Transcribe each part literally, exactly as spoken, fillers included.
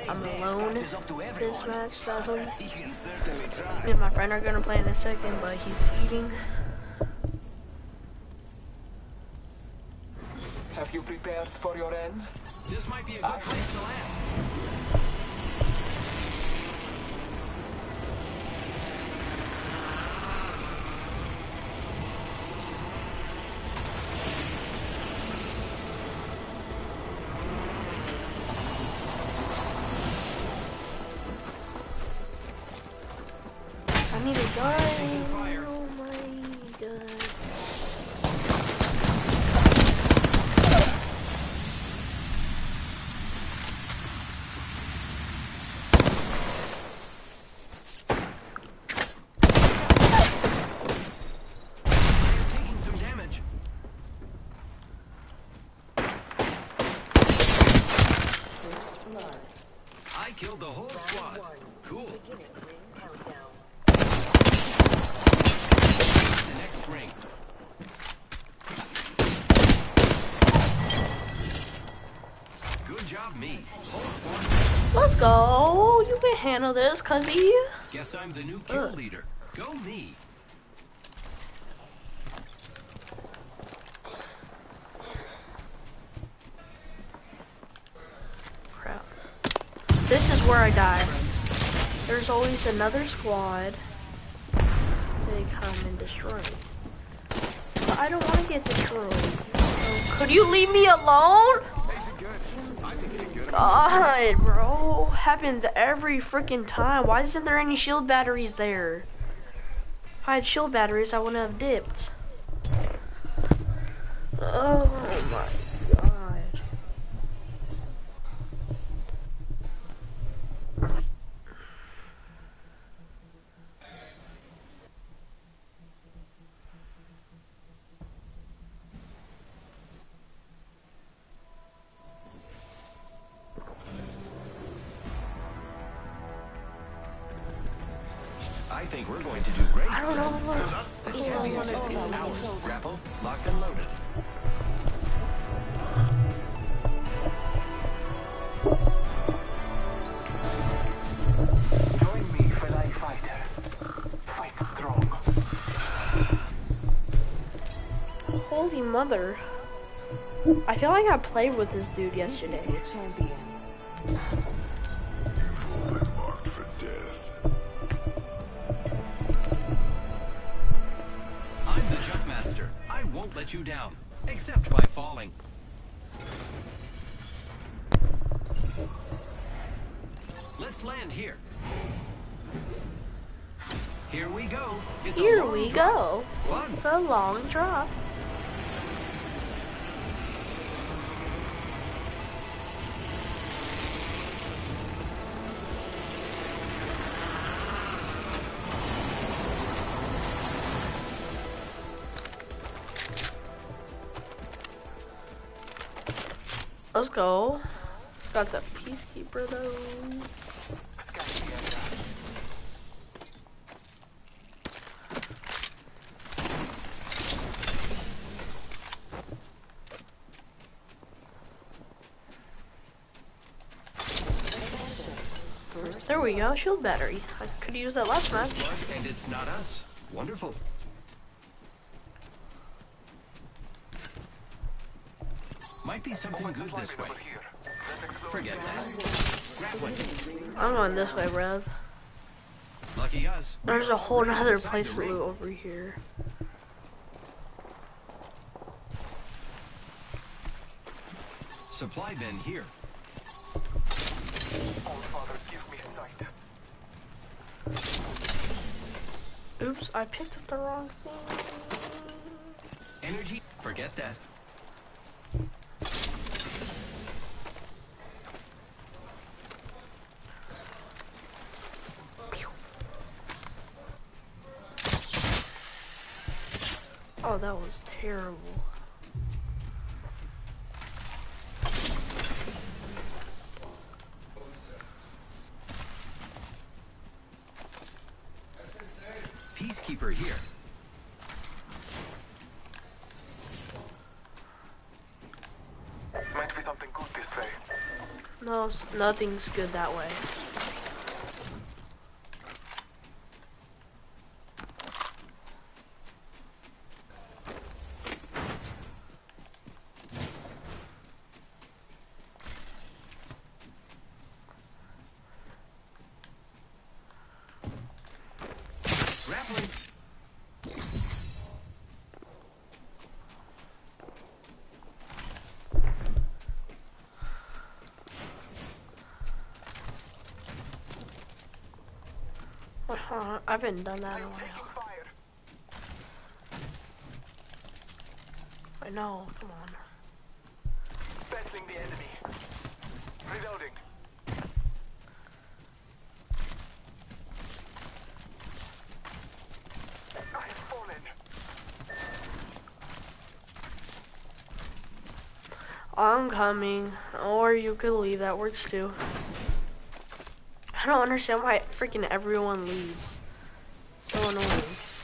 I'm alone this match, sadly. Me and my friend are gonna play in a second, but he's eating. Have you prepared for your end? This might be a good place to land. I need a gun. Oh my god. Taking some damage. I killed the whole squad. Cool. The next ring. Good job, me. Whole squad. Let's go. You can handle this, cuzzy. Guess I'm the new kill leader. Go me. Crap. This is where I die. There's always another squad. They come and destroy me. But I don't want to get destroyed. So could you leave me alone? God, bro. Happens every freaking time. Why isn't there any shield batteries there? If I had shield batteries, I wouldn't have dipped. Oh my god. I think we're going to do great. I don't know what. The championship is ours. Grapple, locked and loaded. Join me, fellow fighter. Fight strong. Holy mother. I feel like I played with this dude yesterday. Champion. Marked for death. I'm the jump master. I won't let you down, except by falling. Let's land here. Here we go. It's Here a long we drop. go. Fun. It's a long drop. Let's go. Got the peacekeeper though. Scan the area. There we go, shield battery. I could use that last match. And it's not us. Wonderful. Might be something good this way. Over here. Let's explore. Forget that. Grab one. I'm going this way, Rev. Lucky us. There's a whole nother Inside place the to ring. loot over here. Supply bin here. All Father, give me sight. Oops, I picked up the wrong thing. Energy. Forget that. Oh, that was terrible. Peacekeeper here. Might be something good this way. No, s- nothing's good that way. Grappling. Uh-huh, I haven't done that in a while. Fire. I know, come on. Battling the enemy. Reloading. I have fallen. I'm coming. Or you could leave, that works too. I don't understand why freaking everyone leaves. So annoying.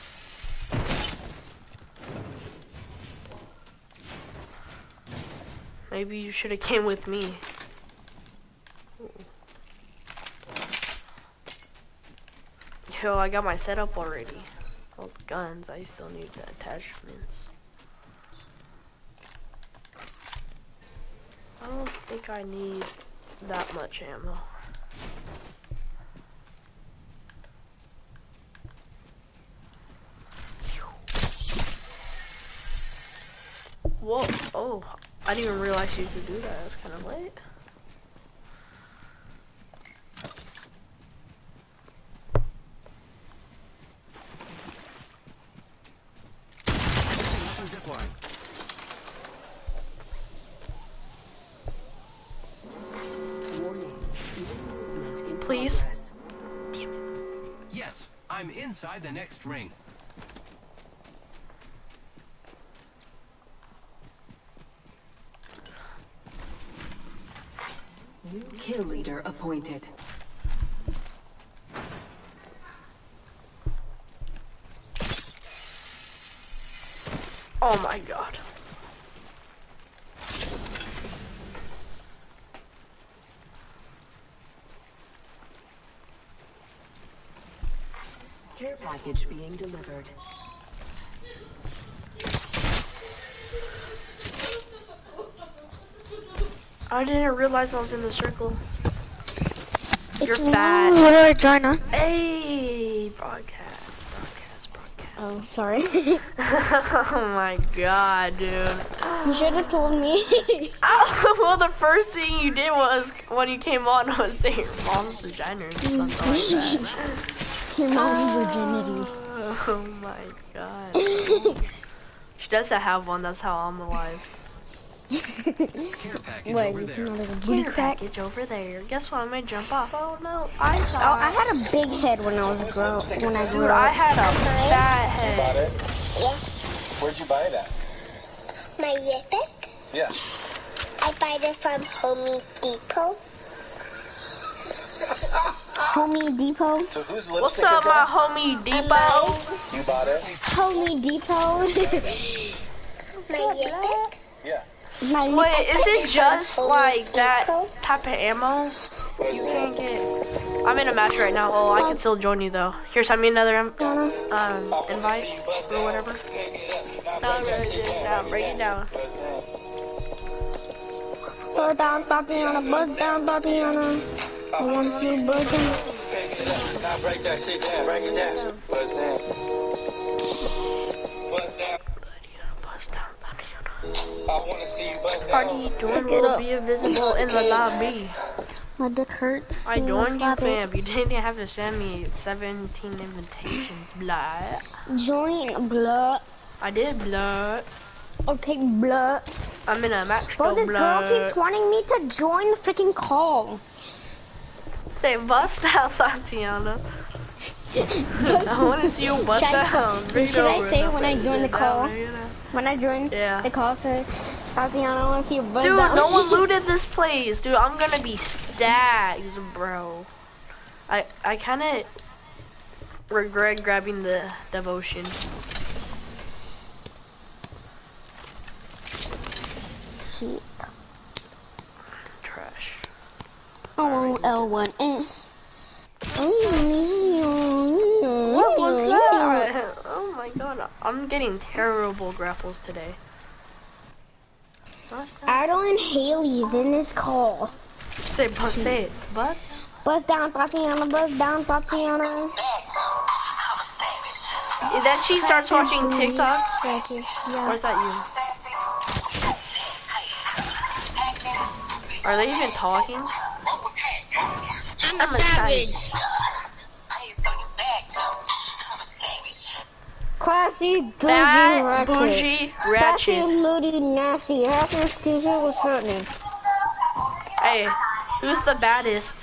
Maybe you should have came with me. Ooh. Yo, I got my setup already. All the guns, I still need the attachments. I don't think I need that much ammo. Whoa, oh, I didn't even realize you could do that. That's kind of late. Zip line. Please. Yes, I'm inside the next ring. New kill leader appointed. Oh my god. Care package being delivered. I didn't realize I was in the circle. You're It's fat. Little China. Hey, broadcast, broadcast, broadcast. Oh, sorry. Oh my god, dude. You should have told me. Oh, well, the first thing you did was, when you came on, was say your mom's vagina or something like that. Your mom's virginity. Oh my god. She does have one, that's how I'm alive. Care package Wait, over it's there. not like a booty Care crack. package over there. Guess what? I may jump off. Oh no, I Oh, thought. I had a big head when I was a girl. When I grew Dude, I up. had a fat Bought head. it? Yeah. Where'd you buy that? My lipstick? Yeah. I buy it from Home Depot. Homie Depot. So whose lipstick What's is up, my that? homie Depot? You bought it? Homie Depot. My lipstick? Yeah. My lip- Wait, is it just like that type of ammo? You can't get. I'm in a match right now. Oh, I can still join you though. Here, send me another um, um invite or whatever. No, break it down. Break it down. Buzz down, Tatiana. Buzz down, Tatiana. I want to see you buzz down. Now break that shit down. Break it down. Buzz down. Buzz down. Bust down, I want to see you buzz down. Party doing will be invisible in the lobby. My dick hurts. I You wanna joined you, slap it? fam. You didn't have to send me seventeen invitations, blah. Join blood. I did, blood. Okay, blood. I'm in a match, Bro, though, this girl blood. keeps wanting me to join the freaking call. Say, bust out, Tatiana. I want to see you bust Should I- down. Bring it should I over. say No, when I bring join it the down, call? bring it down. When I join Yeah. the call, say, Tatiana, I want to see you buzz Dude, down. no one looted this place. Dude, I'm gonna be stacked, bro. I I kind of regret grabbing the devotion. Shit. Trash. Oh, L one. Eh. What was that? Oh my god, I'm getting terrible grapples today. Adel and Haley's in this call. Say, buzz, say it. Buzz? Buzz down, Tatiana. Buzz down, Tatiana. And then she starts watching TikTok. Yeah. Or is that you? Are they even talking? I'm a I'm savage. excited. Classy, bougie, Bad, ratchet. bougie, Sassy, ratchet. moody, nasty. Happy, stupid, what's happening? Hey, who's the baddest?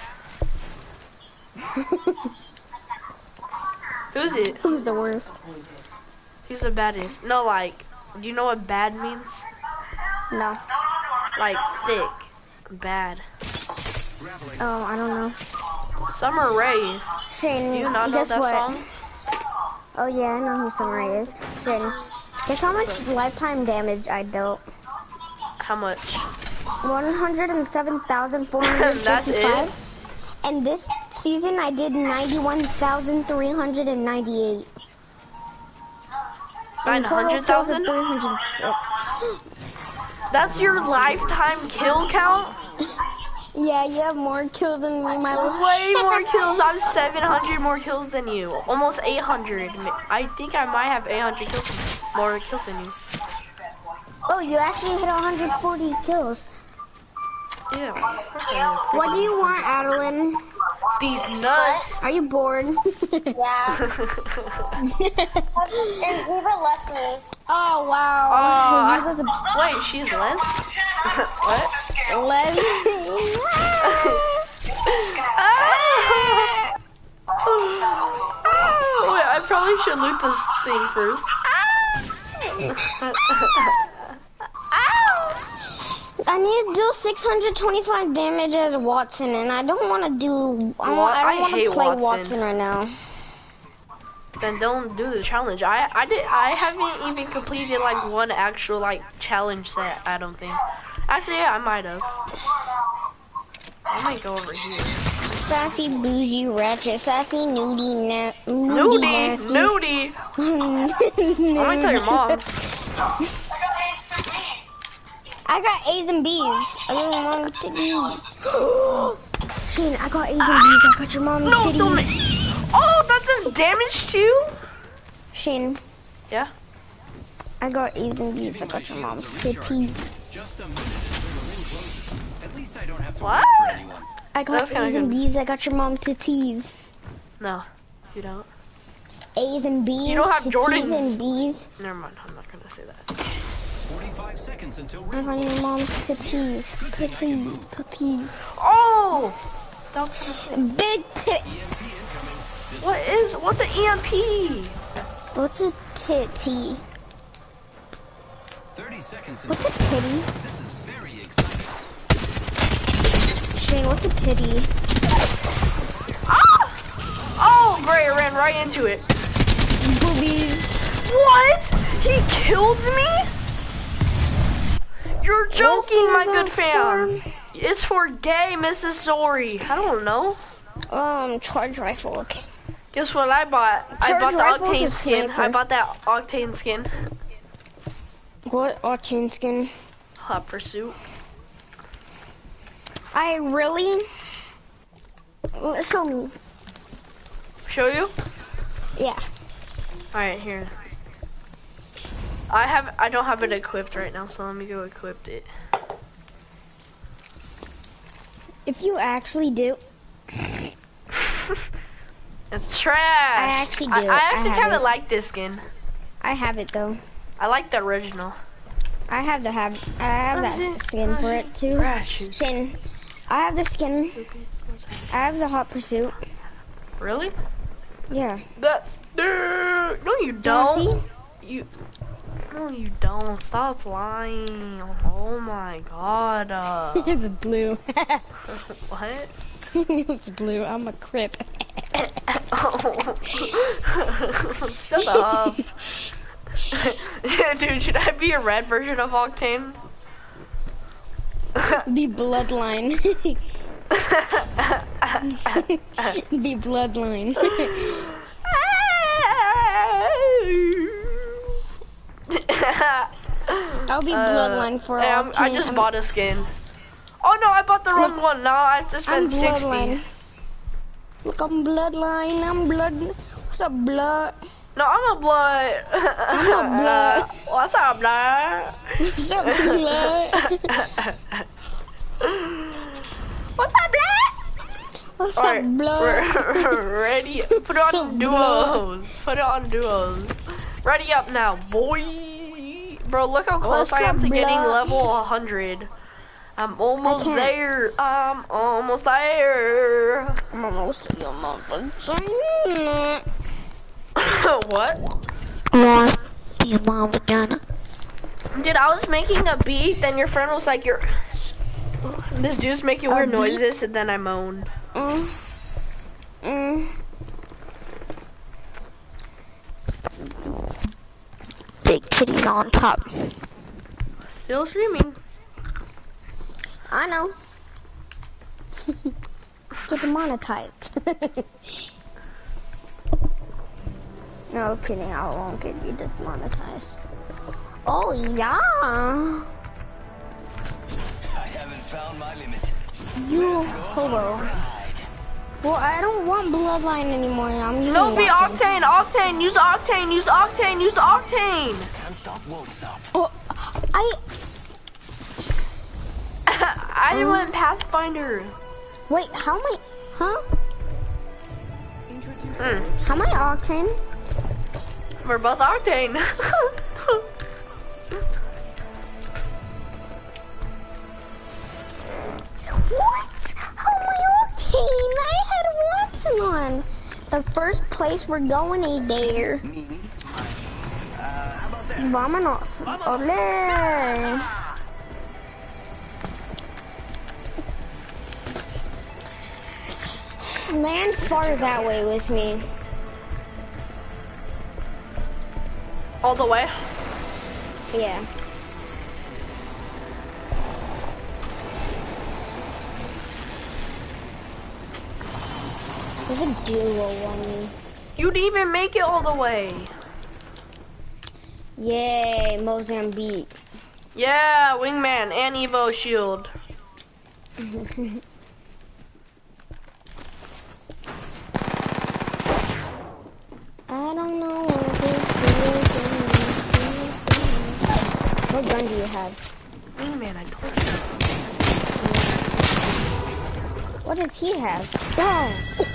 Who's it? Who's the worst? Who's the baddest? No, like, do you know what bad means? No. Like, thick. Bad. Oh, I don't know. Summer Rae. Shane, Do you not know guess that what? song? Oh yeah, I know who Summer Rae is. Shane, guess how much lifetime damage I dealt? How much? one hundred seven thousand four hundred fifty-five. And this season I did ninety-one thousand three hundred ninety-eight. nine hundred thousand? three hundred six. That's your lifetime kill count? Yeah, you have more kills than me, my life. Way more kills. I'm seven hundred more kills than you. Almost eight hundred. I think I might have eight hundred kills, more kills than you. Oh, you actually hit one hundred forty kills. Yeah. Of course I have. What do you want, Adeline? These nuts. Are you bored? Yeah. And Eva left me. Oh, wow. Oh, He was a I, wait, she's Les? What? lesbian. Ah! Oh, wait, I probably should loot this thing first. I need to do six hundred twenty-five damage as Watson, and I don't want to do. I, What? want, I I don't want hate to play Watson. Watson right now. Then don't do the challenge. I I did I haven't even completed like one actual like challenge set. I don't think. Actually, yeah, I might have. I might go over here. Sassy, bougie, ratchet, sassy, nudie, na moody, Nudie, nasty. nudie. I'm gonna tell your mom. I got A's and B's. I got your mom titties. Shane, I got A's and B's. I got your mom No, titties. don't. Oh, that does damage too. Shane. Yeah. I got A's and B's. I got your mom's titties. Just a minute until we're in closer. At least I don't have to What? wait for anyone. I got That's kinda A's and good. B's. I got your mom titties. No, you don't. A's and B's. You don't have titties Jordans. and B's. Never mind. I'm not gonna say that. forty-five seconds until I ring got close. your mom's titties. Titties. Titties. Oh, that was kind of sick. Big tit. What is? What's an E M P? What's a titty? thirty seconds What's until a titty? this is very exciting. Shane, what's a titty? Ah! Oh, great! I ran right into it. Boobies. What? He killed me? You're joking, my What's good this fam. It's for gay, Missus Sorry. I don't know. Um, charge rifle. Okay. Guess what I bought? I Charge bought the rifle's Octane a skin. sniper. I bought that Octane skin. What Octane skin? Hot Pursuit. I really. Show me. Show you? Yeah. Alright, here. I have I don't have it equipped right now, so let me go equip it. If you actually do. It's trash. I actually do. I, I actually I have kind of it. like this skin. I have it though. I like the original. I have the have. I have that skin for it too. Trash. Shin, I have the skin. I have the hot pursuit. Really? Yeah. That's no, no you Wanna don't. You no you don't. Stop lying. Oh my god. Uh, It's blue. what? It's blue. I'm a crip. Oh. Shut up. Dude, should I be a red version of Octane? The bloodline. Be bloodline. I'll be bloodline uh, for hey, all I'm, I just bought a skin. Oh no, I bought the wrong Look, one. Now I have to spend sixty. Look, I'm bloodline. I'm blood. What's up, blood? No, I'm a blood. I'm a blood. What's up, blood? What's up, blood? What's up, blood? What's All up, right, blood? we're ready. Put it on duos. Put it on duos. Ready up now, boy. Bro, look how close What's I am up, to getting blood? level one hundred. I'm almost there. I'm almost there. I'm almost there. I'm almost there. What? What? Your mom vagina. Dude, I was making a beat, then your friend was like, "You're." This dude's making A weird beat? noises, and then I moaned. Mm. Mm. Big titties on top. Still streaming. I know. Get demonetized. No kidding, I won't get you demonetized. Oh yeah. I haven't found my limit. You hobo. Well, I don't want bloodline anymore. I'm using No, be Octane. octane, octane, use octane, use octane, use octane. Can't stop, won't stop. Oh, I. I Um, went Pathfinder. Wait, how am I? Huh? Mm. How am I Octane? We're both octane. What? How am I Octane? I had Watson on. The first place we're going is there. Vámonos. Ole. Land far that way with me. All the way. Yeah. There's a duo on me. You'd even make it all the way. Yay, Mozambique. Yeah, wingman and Evo shield. I don't know what to do. What gun do you have? Wingman, I told you. What does he have? Oh.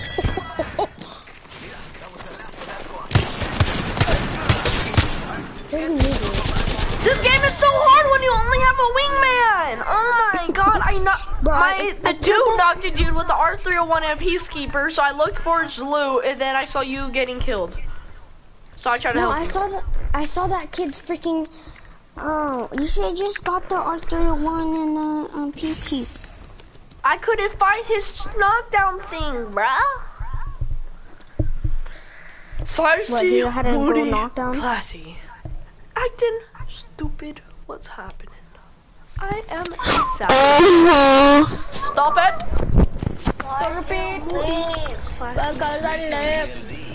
This game is so hard when you only have a wingman. Oh my god, I know. My the dude knocked a dude with the R three oh one and Peacekeeper, so I looked for his loot, and then I saw you getting killed. So I tried to no, help I you. saw that. I saw that kid's freaking. Oh, you should have just got the R three oh one and the um, Peacekeep. I couldn't find his knockdown thing, bruh. Spicy, What, you had to go woody, knockdown? classy. Acting stupid. What's happening? I am a savage. Stop it. Stop it. Because I live.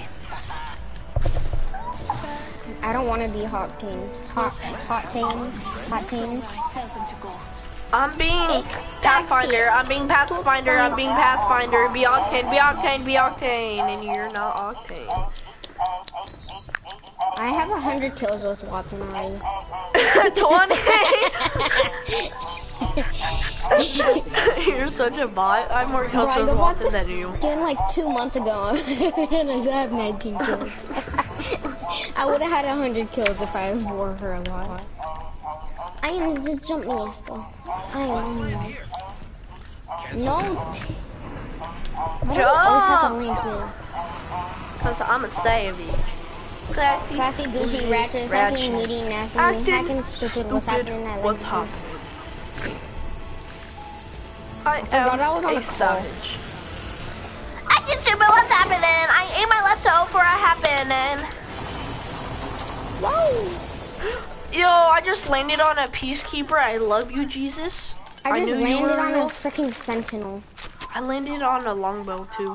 I don't want to be hot team. Hot, hot team. Hot team. I'm being Pathfinder. I'm being Pathfinder. I'm being Pathfinder. Be Octane. Be Octane. Be Octane. And you're not Octane. I have a hundred kills with Watson already. twenty. You're such a bot. I have more kills Bro, with I got Watson this than you. skin like two months ago, and I have nineteen kills. I would have had a hundred kills if I wore her a lot. I am just jump me still. I am. No. Why do I always have to land here? Cause I'm a savvy. Classy, Classy, goofy, ratchet, sassy, meaty, nasty, Acting hacking, stupid, what's happening? I like What's it. happening? I forgot am I was on a a call. savage. Acting stupid, what's happening? I ate my left toe for a happening. Whoa! Yo, I just landed on a Peacekeeper. I love you, Jesus. I just knew you landed were on real. a freaking sentinel. I landed on a longbow too.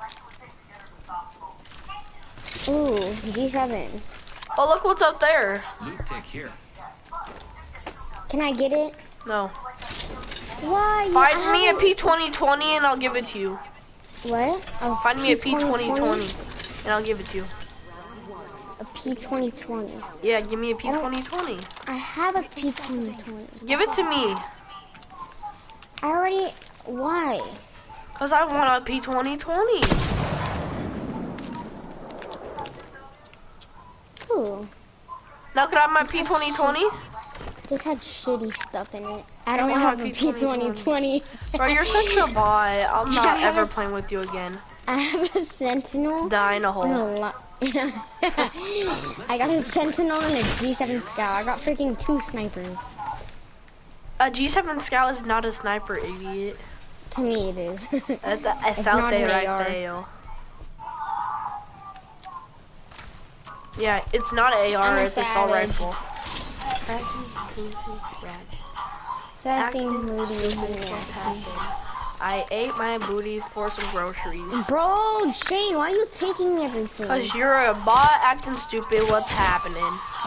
Ooh, G seven. Oh, look what's up there. Loot tick here. Can I get it? No. Why? Find I me a haven't- P twenty twenty and I'll give it to you. What? A Find me a P twenty twenty and I'll give it to you. A P twenty twenty. Yeah, give me a P twenty twenty. I have a P twenty twenty. Give it to me. I already. Why? Cause I want a P twenty twenty. Ooh, Now could I have my P twenty twenty? this had shitty stuff in it. I don't I have have a P twenty twenty. Bro, you're such a bot. I'm not ever playing with you again. I have a Sentinel. Die in a and hole. a lo- I got a Sentinel and a G seven Scout. I got freaking two snipers. A G seven Scout is not a sniper, idiot. To me, it is. That's a, it's It's out not there an right A R. there, yo. Yeah, it's not an A R, I'm a it's assault savage. rifle. Sassy, Acting moody, stupid, and what's nasty. happening? I ate my booty for some groceries. Bro, Shane, why are you taking everything? Cause you're a bot acting stupid, what's happening?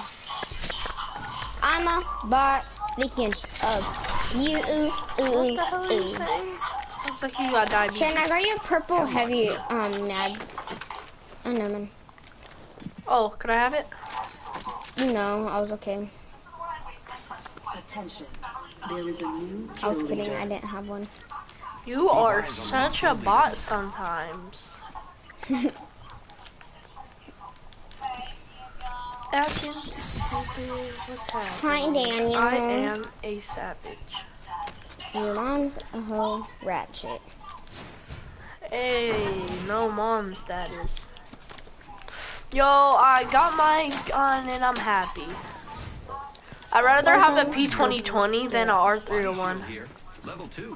I'm a bot thinking of you. Ooh, ooh, What the hell are you ooh. saying? Looks like you got diabetes. Shane, I got you a purple heavy um nab. Oh no, man. Oh, could I have it? No, I was okay. Attention. There is a new I was kill kidding. leader. I didn't have one. You are such a bot sometimes. Acting stupid, what's happening? Hi, Daniel. I am a savage. Your mom's a hoe ratchet. Hey, no moms, that is. Yo, I got my gun and I'm happy. I'd rather have a P twenty twenty than a R three oh one. Here. Level two.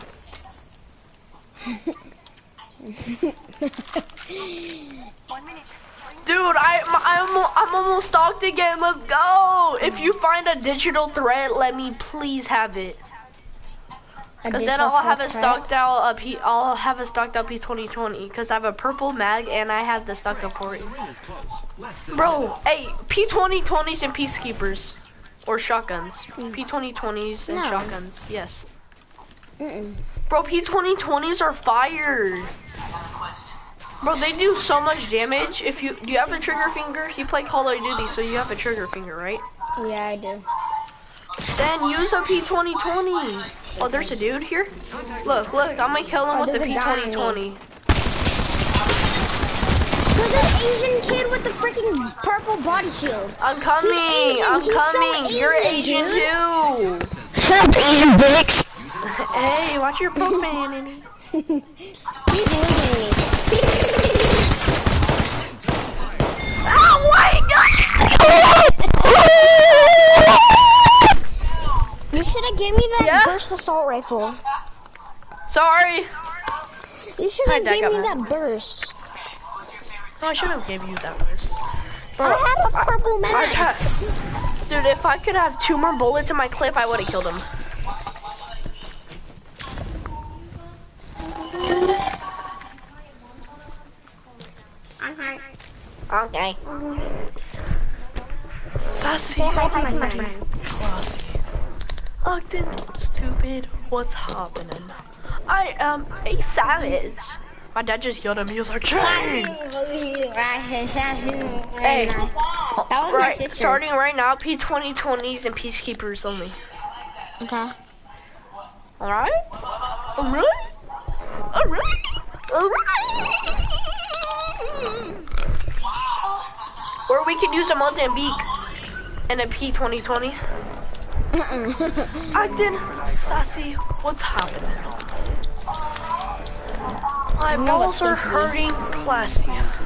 Dude, I, I'm, I'm almost stocked again. Let's go. If you find a digital threat, let me please have it. Cause then I'll have it stocked out. A P, I'll have it stocked up P twenty twenty. Cause I have a purple mag and I have the stocked up for it. Ring is close. Less than Bro, hey, P twenty twenties and Peacekeepers. Or shotguns. P twenty twenties and No. shotguns, yes. Mm-mm. Bro, P twenty twenties are fire. Bro, they do so much damage. If you, do you have a trigger finger? You play Call of Duty, so you have a trigger finger, right? Yeah, I do. Then use a P twenty twenty. Oh, there's a dude here. Look, look, I'm gonna kill him Oh, with the there's a P guy twenty on twenty. There's an Asian kid with the freaking purple body shield. I'm coming, Asian, I'm he's so coming. You're Asian, Asian dude. too. Sup, Asian bitch? Hey, watch your profanity. He's looking at me. Oh my You should have given me that Yeah? burst assault rifle. Sorry. You should Hi, have Dad, given me got that burst. No, I should have gave you that first. Bro, I have a purple I mag. tried- Dude, if I could have two more bullets in my clip, I would have killed him. Okay. Sassy. Say hi to my friend. Classy. Ogden, stupid, what's happening? I am a savage. My dad just yelled at me, he was like, Shane! Hey, Hey, that was my right, sister. starting right now, P twenty twenties and Peacekeepers only. Okay. Alright? Alright? Alright? Alright? Or we can use a Mozambique and a P twenty twenty. Ogden, Sassy, what's happening? My know balls what's are happening. hurting, Classy.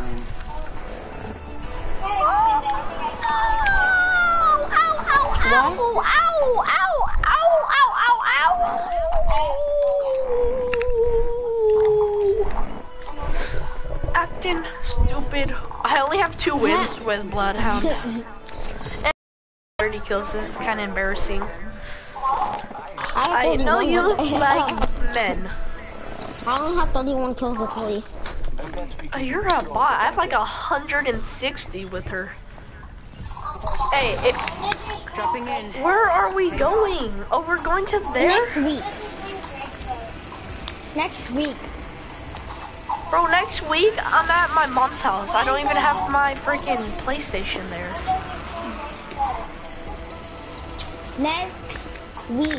Acting stupid. I only have two wins with Bloodhound. And thirty kills. This is kind of embarrassing. I, I know you like like men. I only have thirty-one kills with three. Oh, you're a bot. I have like a hundred and sixty with her. Hey, it, Dropping in. where are we going? Oh, we're going to there? Next week. Next week. Bro, next week I'm at my mom's house. I don't even have my freaking PlayStation there. Next week.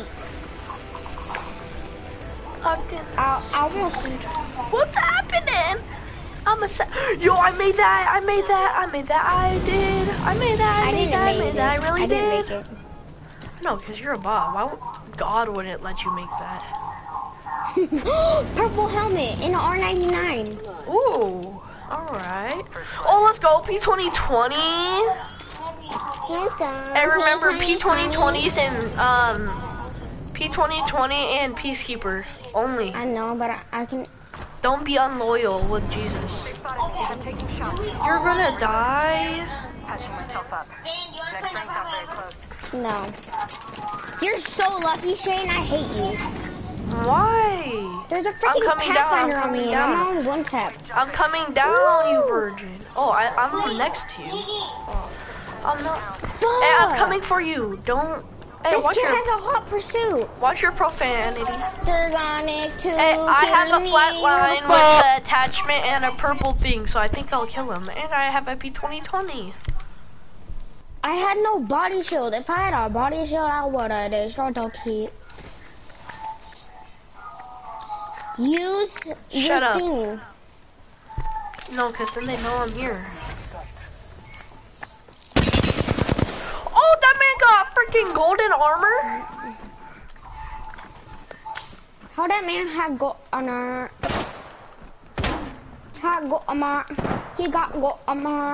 Fucking I'll, I'll just... What's happening? I'm a sa- Yo, I made that. I made that. I made that. I did. I made that. I, I made didn't that. I make made it. that. I really I did. didn't make it. No, because you're a bot. Why would God wouldn't let you make that? Purple helmet in an R ninety-nine. Ooh. Alright. Oh, let's go. P twenty twenty. I remember P twenty twenties and um P twenty twenty and Peacekeeper only. I know, but I, I can... Don't be unloyal with Jesus. You're gonna die. Patching myself up. Next ring's not very close. No. You're so lucky, Shane. I hate you. Why? There's a I'm freaking coming down, I'm Pathfinder on coming me, down. and I'm on one tap. I'm coming down, you virgin. Oh, I, I'm next to you. Oh, I'm not. Fuck! Hey, I'm coming for you. Don't. Hey, This watch kid your has a hot pursuit. watch your profanity. They're gonna to Hey, I have a kill flat me. line with the attachment and a purple thing, so I think I'll kill him. And I have a P twenty twenty. I had no body shield. If I had a body shield, I would have destroyed the kid. Use Shut your up. thing. No, because then they know I'm here. Oh, that man got freaking golden armor. How that man had go armor? Had go armor. He got go armor.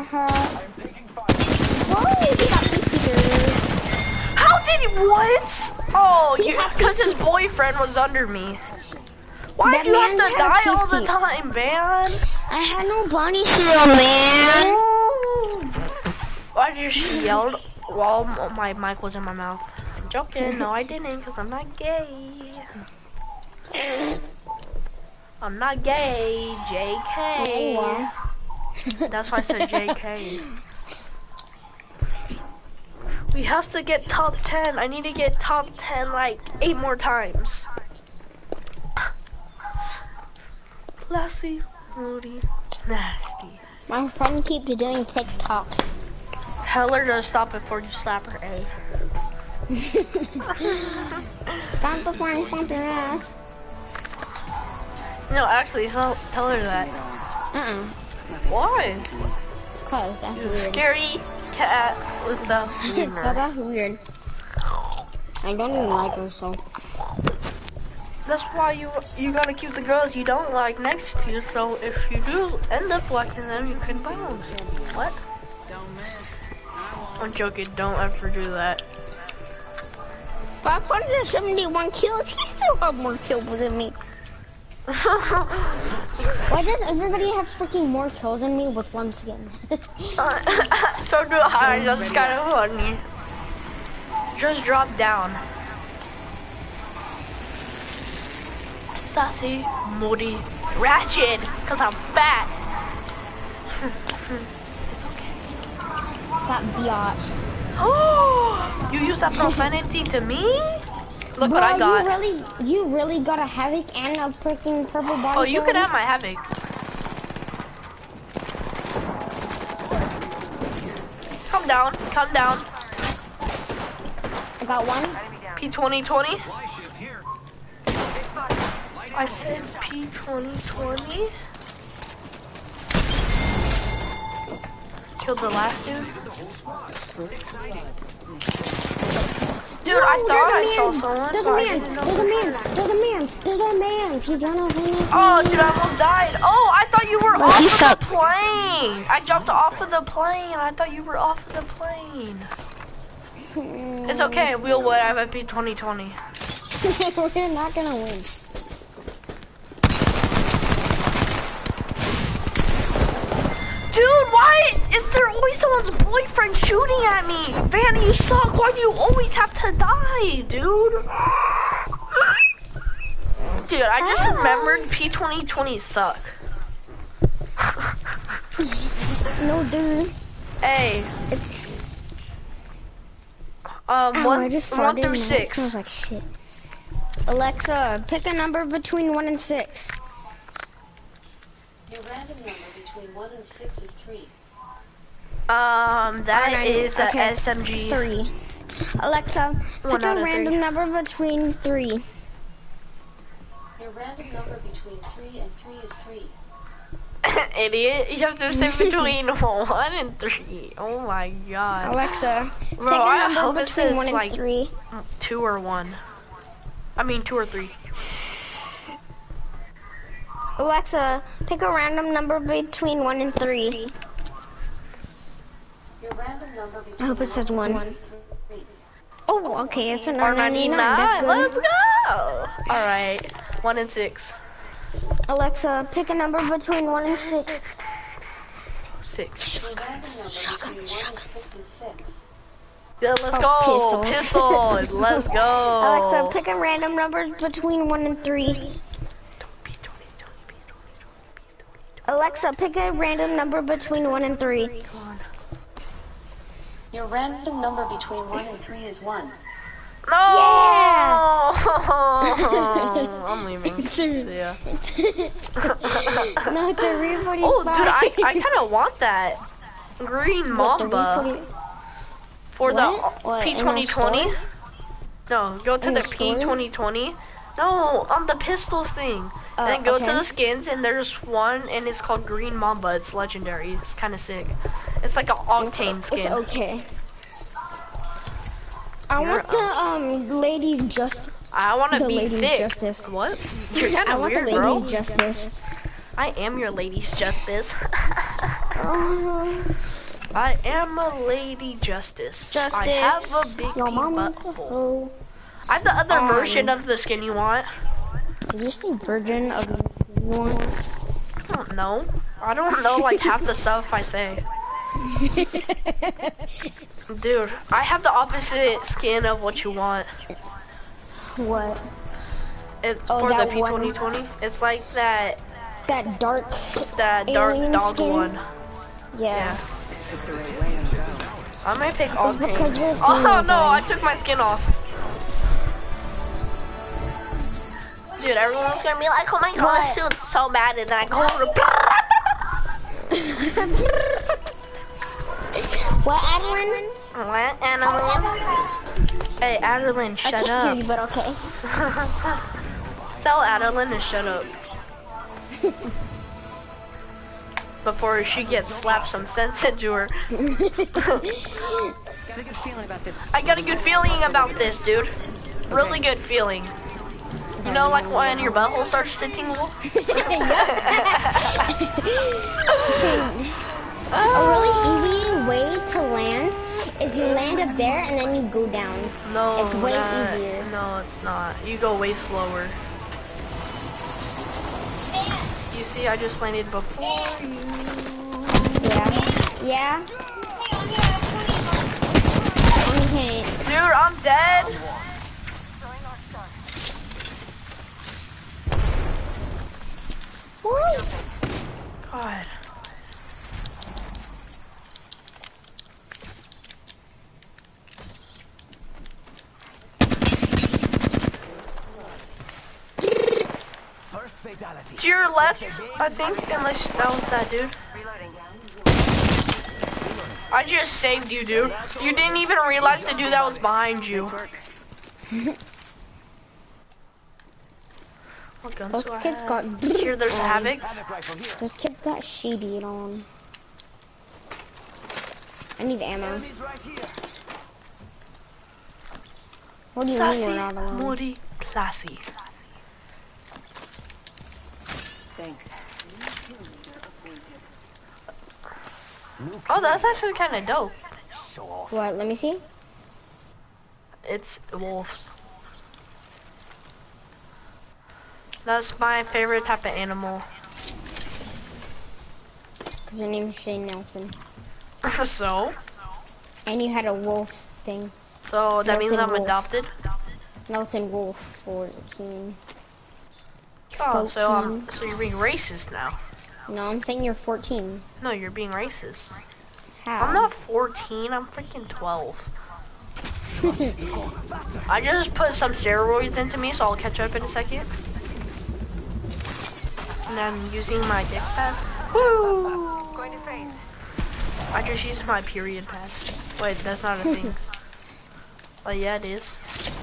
Whoa, he got peacekeeper. How did he, what? Oh, He had because his boyfriend was under me. Why That do you have man to had die all the peacekeeper. time, man? I had no body shield, man. Why did she yell while my mic was in my mouth? I'm joking. No, I didn't, because I'm not gay. I'm not gay. J K. Yeah, you are. That's why I said J K. We have to get top ten. I need to get top ten like eight more times. Lassie, Rudy, nasty. My friend keeps doing TikTok. Tell her to stop before you slap her A. Stop before I slap your ass. No, actually, tell, tell her that. Uh-uh. Why? Cause that's You weird. scary cat with the Well, that's weird. I don't even like her, so. That's why you you gotta keep the girls you don't like next to you, so if you do end up liking them, you can bounce. What? I'm joking, don't ever do that. five hundred seventy-one kills, he still have more kills than me. Why does everybody have freaking more kills than me with one skin? So do I, that's kind of funny. Just drop down. Sassy, moody, ratchet, cause I'm fat. It's okay. That biatch. Oh, you use that profanity to me? Look Bro, what I got. you really, you really got a Havoc and a freaking purple body Oh, you shield? could have my Havoc. Come down, come down. I got one. P twenty twenty. I said P twenty twenty. Killed the last dude. Dude, No, I thought I there's a saw man. someone. There's a but I man. didn't know. There's a man. There's a man. There's a man. He's gonna finish. Oh, dude, I almost died. Oh, I thought you were Oh, off he of sucked. the plane. I jumped off of the plane. I thought you were off of the plane. It's okay. We'll win. I have a P twenty twenty. We're not gonna win. Dude, why is there always someone's boyfriend shooting at me? Vanny, you suck. Why do you always have to die, dude? Dude, I just remembered P twenty twenty suck. No, dude. Hey. Um, Ow, one, I just one farted through and six. It smells like shit. Alexa, pick a number between one and six. Your random number between one and six is three. Um, that Oh, no, is a okay. S M G. Three. Alexa, One pick out a of random three. number between three. Your random number between three and three is three. Idiot. You have to say between one and three. Oh my god. Alexa, Bro, pick a I number hope it between says one and like three. two or one. I mean two or three. Alexa, pick a random number between one and three. Your random number between I hope it says one. and three. Oh, okay, it's an Or R ninety-nine. That's ninety-nine. good. Let's go. Alright. One and six. Alexa, pick a number between one and six. Six. Your random number between one and six is six. Yeah, let's Oh, go. pistols. Pistols. Let's go. Alexa, pick a random number between one and three. Alexa, pick a random number between one and three. Your random number between one and three is one. No! Yeah! I'm leaving. See ya. No, it's a Re forty-five. Oh, dude, I, I kind of want that. Green What, the Mamba. Re forty? For What? the What, P in the twenty twenty? store? No, go to In the, the P store? twenty twenty. No, on the pistols thing. Oh, and then go okay. to the skins, and there's one, and it's called Green Mamba. It's legendary. It's kind of sick. It's like an octane It's skin. okay. I You're want the um ladies just. I want to the be ladies thick. justice. What? You're kind I of want weird, the bro. ladies justice. I am your lady's justice. Oh, I am a lady justice. justice. I have a big Your mama. butthole. Oh, I have the other Um, version of the skin you want. did you say virgin of one? I don't know. I don't know like half the stuff I say. Dude, I have the opposite skin of what you want. What? It, Oh, for the that P twenty twenty. It's like that That dark. that dark Alien dog skin? one. Yeah. I might pick It's octane. because you're a Oh female no, guy. I took my skin off. Dude, everyone's gonna be like, oh my god, this What? suit's so bad, and then I go to What, Adeline? What, Adeline? Hey, Adeline, I shut can't up. hear you, but okay. Tell Adeline to shut up. Before she gets slapped some sense into her. Got a good feeling about this. I got a good feeling about this, dude. Really good feeling. You know, like when your butthole starts to tingle? A really easy way to land is you land up there and then you go down. No, It's way that- easier. No, it's not. You go way slower. You see, I just landed before you. Yeah. Yeah. Okay. Dude, I'm dead. Woo. God. First fatality. To your left, I think, unless that was that dude. I just saved you, dude. You didn't even realize the dude that was behind you. What guns Those do I kids have? got Here, there's Havoc. Havoc rifle here. Those kids got shady on. I need ammo. Enemies right here. What do you mean Sassy, we're not alone? moody, classy. Thanks. Oh, that's actually kind of dope. Show off. What? Let me see. It's wolves. That's my favorite type of animal. Cause your name is Shane Nelson. So? And you had a wolf thing. So that means Nelson I'm Wolf. adopted? Nelson Wolf fourteen. Oh, so um, fourteen. so you're being racist now. No, I'm saying you're fourteen. No, you're being racist. How? I'm not fourteen. I'm freaking twelve. I just put some steroids into me, so I'll catch up in a second. And I'm using my dick pad. Woo! Going to phase. I just used my period pad. Wait, that's not a thing. Oh yeah, it is.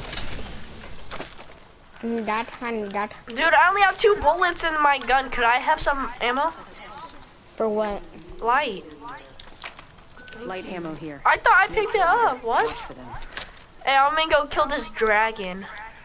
That honey, that Dude, I only have two bullets in my gun. Could I have some ammo? for what? Light. Light ammo here. I thought I picked it up. What? Watch for them. Hey, I'm gonna go kill this dragon.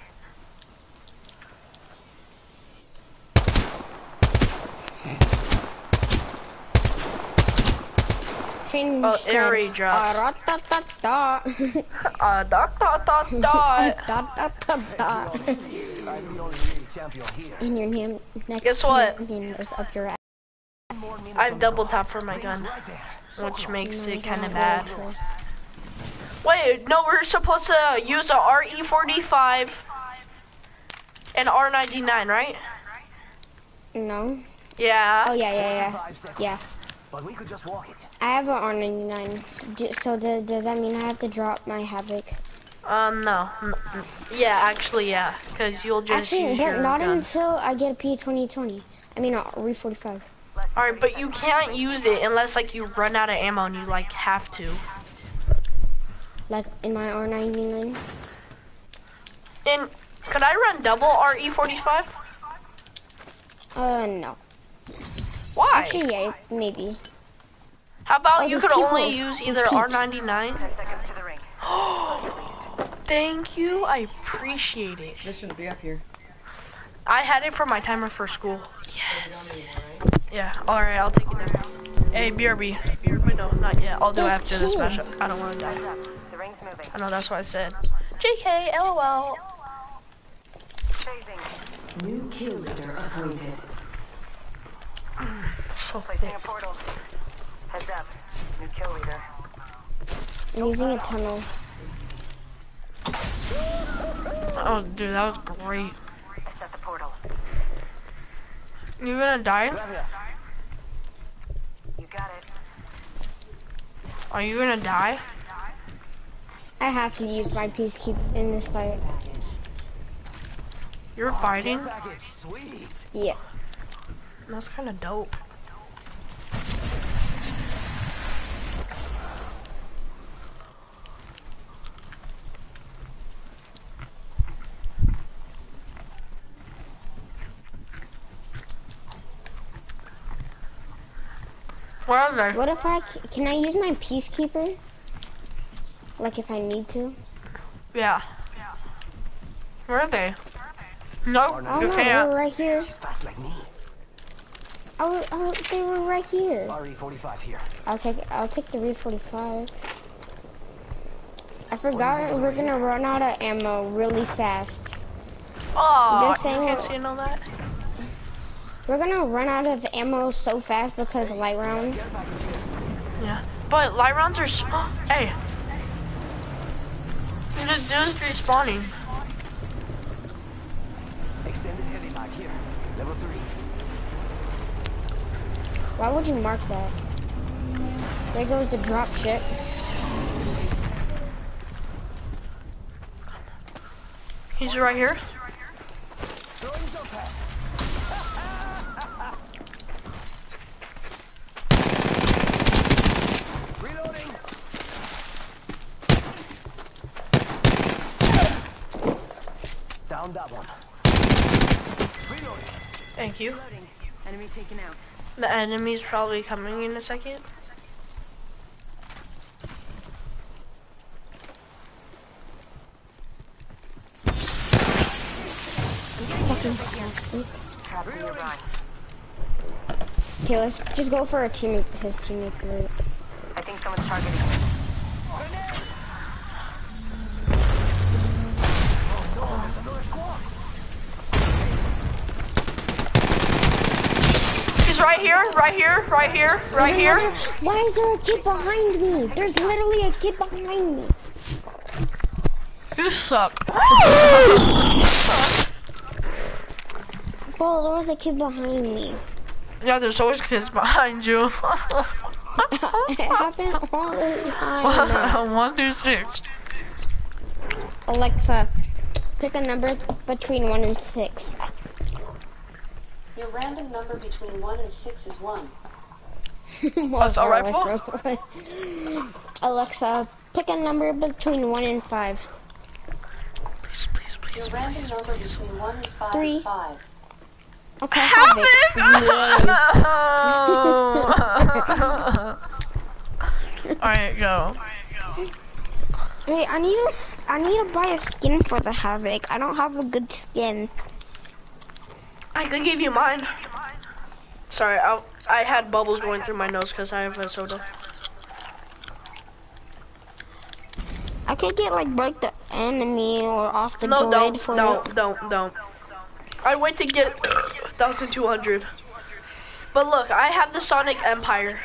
Finn Oh, said, airy drops. "Ah, da, da, da." Uh, dot dot dot dot. Dot, dot, dot, dot. I'm the only real champion here. And your name next Guess what? champion is up your ass. I've double tapped for my gun, which makes it kind of bad. Wait, no, we're supposed to use a R E forty-five and R ninety-nine, right? No. Yeah. Oh yeah, yeah, yeah, Five seconds. yeah. But we could just walk it. I have an R ninety-nine. D- So the, does that mean I have to drop my Havoc? Um, no. N- n- Yeah, actually, yeah, because you'll just Actually, use but your not gun. until I get a P twenty twenty. I mean, a R E forty-five. All right, but you can't use it unless like you run out of ammo and you like have to. Like in my R ninety-nine. And could I run double R E forty-five? Uh, no. Why? Actually, yeah, maybe. How about Oh, you there's could only people. use There's either peeps. R ninety-nine? Seconds to the ring. Thank you, I appreciate it. This shouldn't be up here. I had it for my timer for school. Yes. Yeah, alright, I'll take it down. Hey, B R B. Wait, no, not yet. I'll do it There's after this match. kids. I don't want to die. The ring's moving. I know, that's what I said. J K, LOL. Phasing. New kill leader appointed. So Placing thick. a portal. Heads up. New kill leader. I'm using a tunnel. Oh, dude, that was great. I set the portal. You gonna die? Gracias. You got it. Are you gonna die? I have to use my peacekeep in this fight. You're fighting? Package, sweet. Yeah. That's kind of dope. Where are they? What if I, c- can I use my peacekeeper? Like if I need to? Yeah. Where are they? Nope, Oh you no, they can't. were right here. She's fast like me. Oh, oh, they were right here. R E forty-five here. I'll take, I'll take the R E forty-five. I forgot we're gonna run out of ammo really fast. Oh, Just you saying can't what- see and all that? We're gonna run out of ammo so fast because of light rounds. Yeah. But light rounds are. s- Hey. You just dudes respawning. Extended heavy mag here. Level three. Why would you mark that? There goes the drop ship. He's right here. Throwing jump pad. Reloading. Down that one. Reloading. Thank you. Enemy taken out. The enemy's probably coming in a second. Fucking plastic. Trapping nearby. Okay, let's just go for a teammate, his teammate group. I think someone's targeting me. Oh, there's another squad. He's right here, right here, right here, right here. Why is there a kid behind me? There's literally a kid behind me. You suck. Bro, there was a kid behind me. Yeah, there's always kids behind you. It happened all the time. One through six. Alexa, pick a number between one and six. Your random number between one and six is one. Assault rifle? Alexa, pick a number between one and five. Please, please, please. Your random number between one and five Three. is five. Okay, have it. Alright, go. Wait, I need a, s- I need to buy a skin for the Havoc. I don't have a good skin. I could give you mine. Sorry, I, I had bubbles going through my nose because I have a soda. I could get like break the enemy or off the No, droid don't, for don't, it. don't, don't. I'd wait to get one thousand two hundred. But look, I have the Sonic Empire.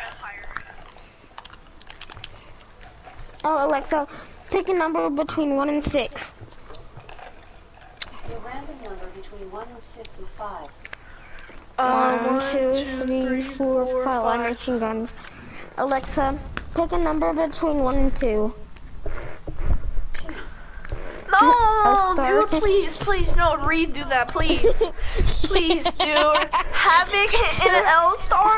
Oh, Alexa, pick a number between one and six. Your random number between one and six is five. Uh, One, two, three, four, five. Line machine guns. Alexa, pick a number between one and two. No, A star. dude, please, please, no, redo that, please. Please, dude. Havoc in an L star?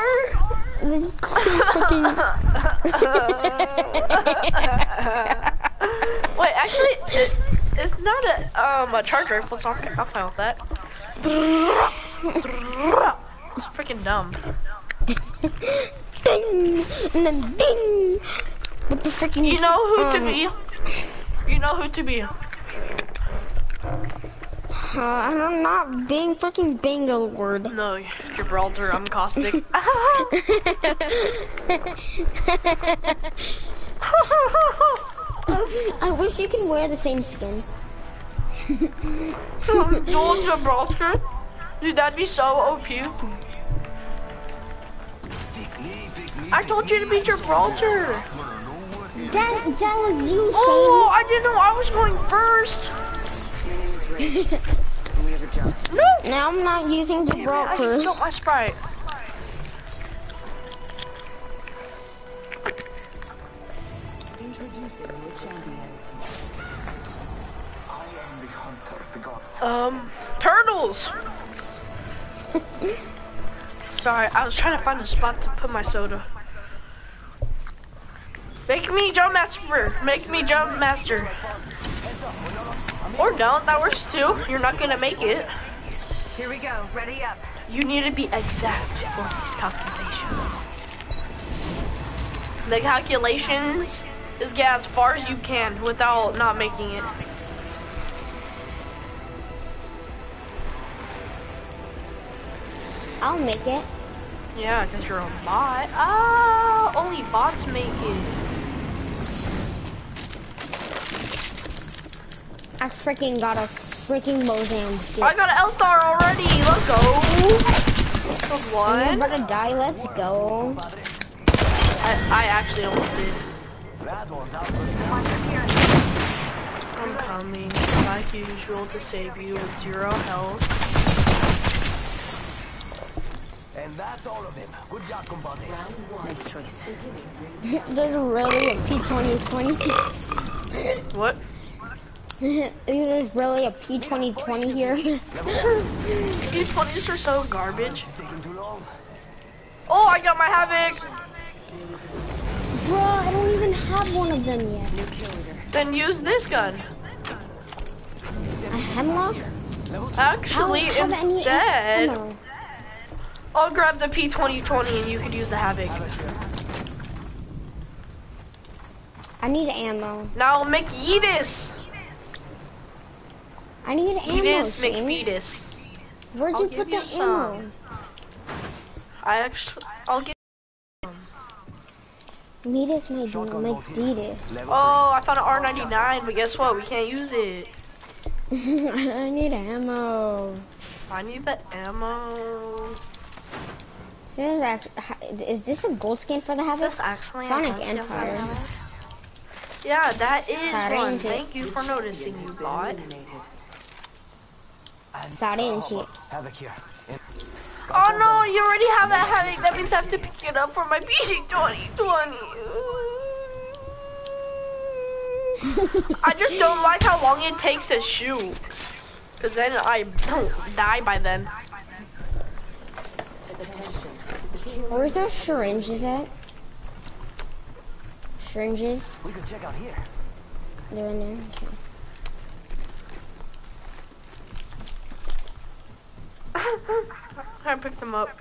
Wait, actually, it, it's not a um a charge rifle, so I'm, I'm fine with that. It's freaking dumb. Ding, and then ding. With the freaking. You know who to um, be. You know who to be. Uh, I'm not being freaking Bangalore. No, Gibraltar, I'm caustic. I wish you could wear the same skin. Dual Gibraltar? Dude, that'd be so O P. I told you to be Gibraltar. That, that was you, Shane. Oh, I didn't know I was going first. No. Now I'm not using Damn it, I just Gibraltar. spilled my Sprite. Introducing the champion. I am the hunter the gods have Um, turtles. Sorry, I was trying to find a spot to put my soda. Make me jump master. Make me jump master. Or don't. That works too. You're not gonna make it. Here we go. Ready up. You need to be exact for these calculations. The calculations is get as far as you can without not making it. I'll make it. Yeah, because you're a bot. Ah, only bots make it. I freaking got a freaking Mozam. I got an L-Star already. Let's go. You're One. about to die. Let's go. I, I actually almost did. I'm coming, like usual, to save you with zero health. And that's all of them. Good job, compadres. Nice choice. There's really a P twenty twenty. What? There's really a P twenty twenty here. These twenties are so garbage. Taking too long. Oh, I got my Havoc. Bro, I don't even have one of them yet. Then use this gun. A Hemlock? Actually, I don't have any instead, ammo. I'll grab the P twenty twenty and you could use the Havoc. I need ammo. Now make Yeetus. I need ammo, Yeetus, Shane. McFeetus. Where'd I'll you give put you the some. ammo? I actually, I'll get. Meetus my Meditas. Oh, I found an R ninety-nine, but guess what? We can't use it. I need ammo. I need the ammo. This is, act is this a gold skin for the Havoc? This actually Sonic a Empire. Yeah, that is Sorry, one. ain't it? Thank you for noticing, you bot. Sorry, ain't it? Havoc here. Oh no, you already have that headache. That means I have to pick it up for my B G twenty twenty. I just don't like how long it takes to shoot. Cause then I don't die by then. Where's those syringes at? Syringes? We could check out here. They're in there. Okay. I picked them up.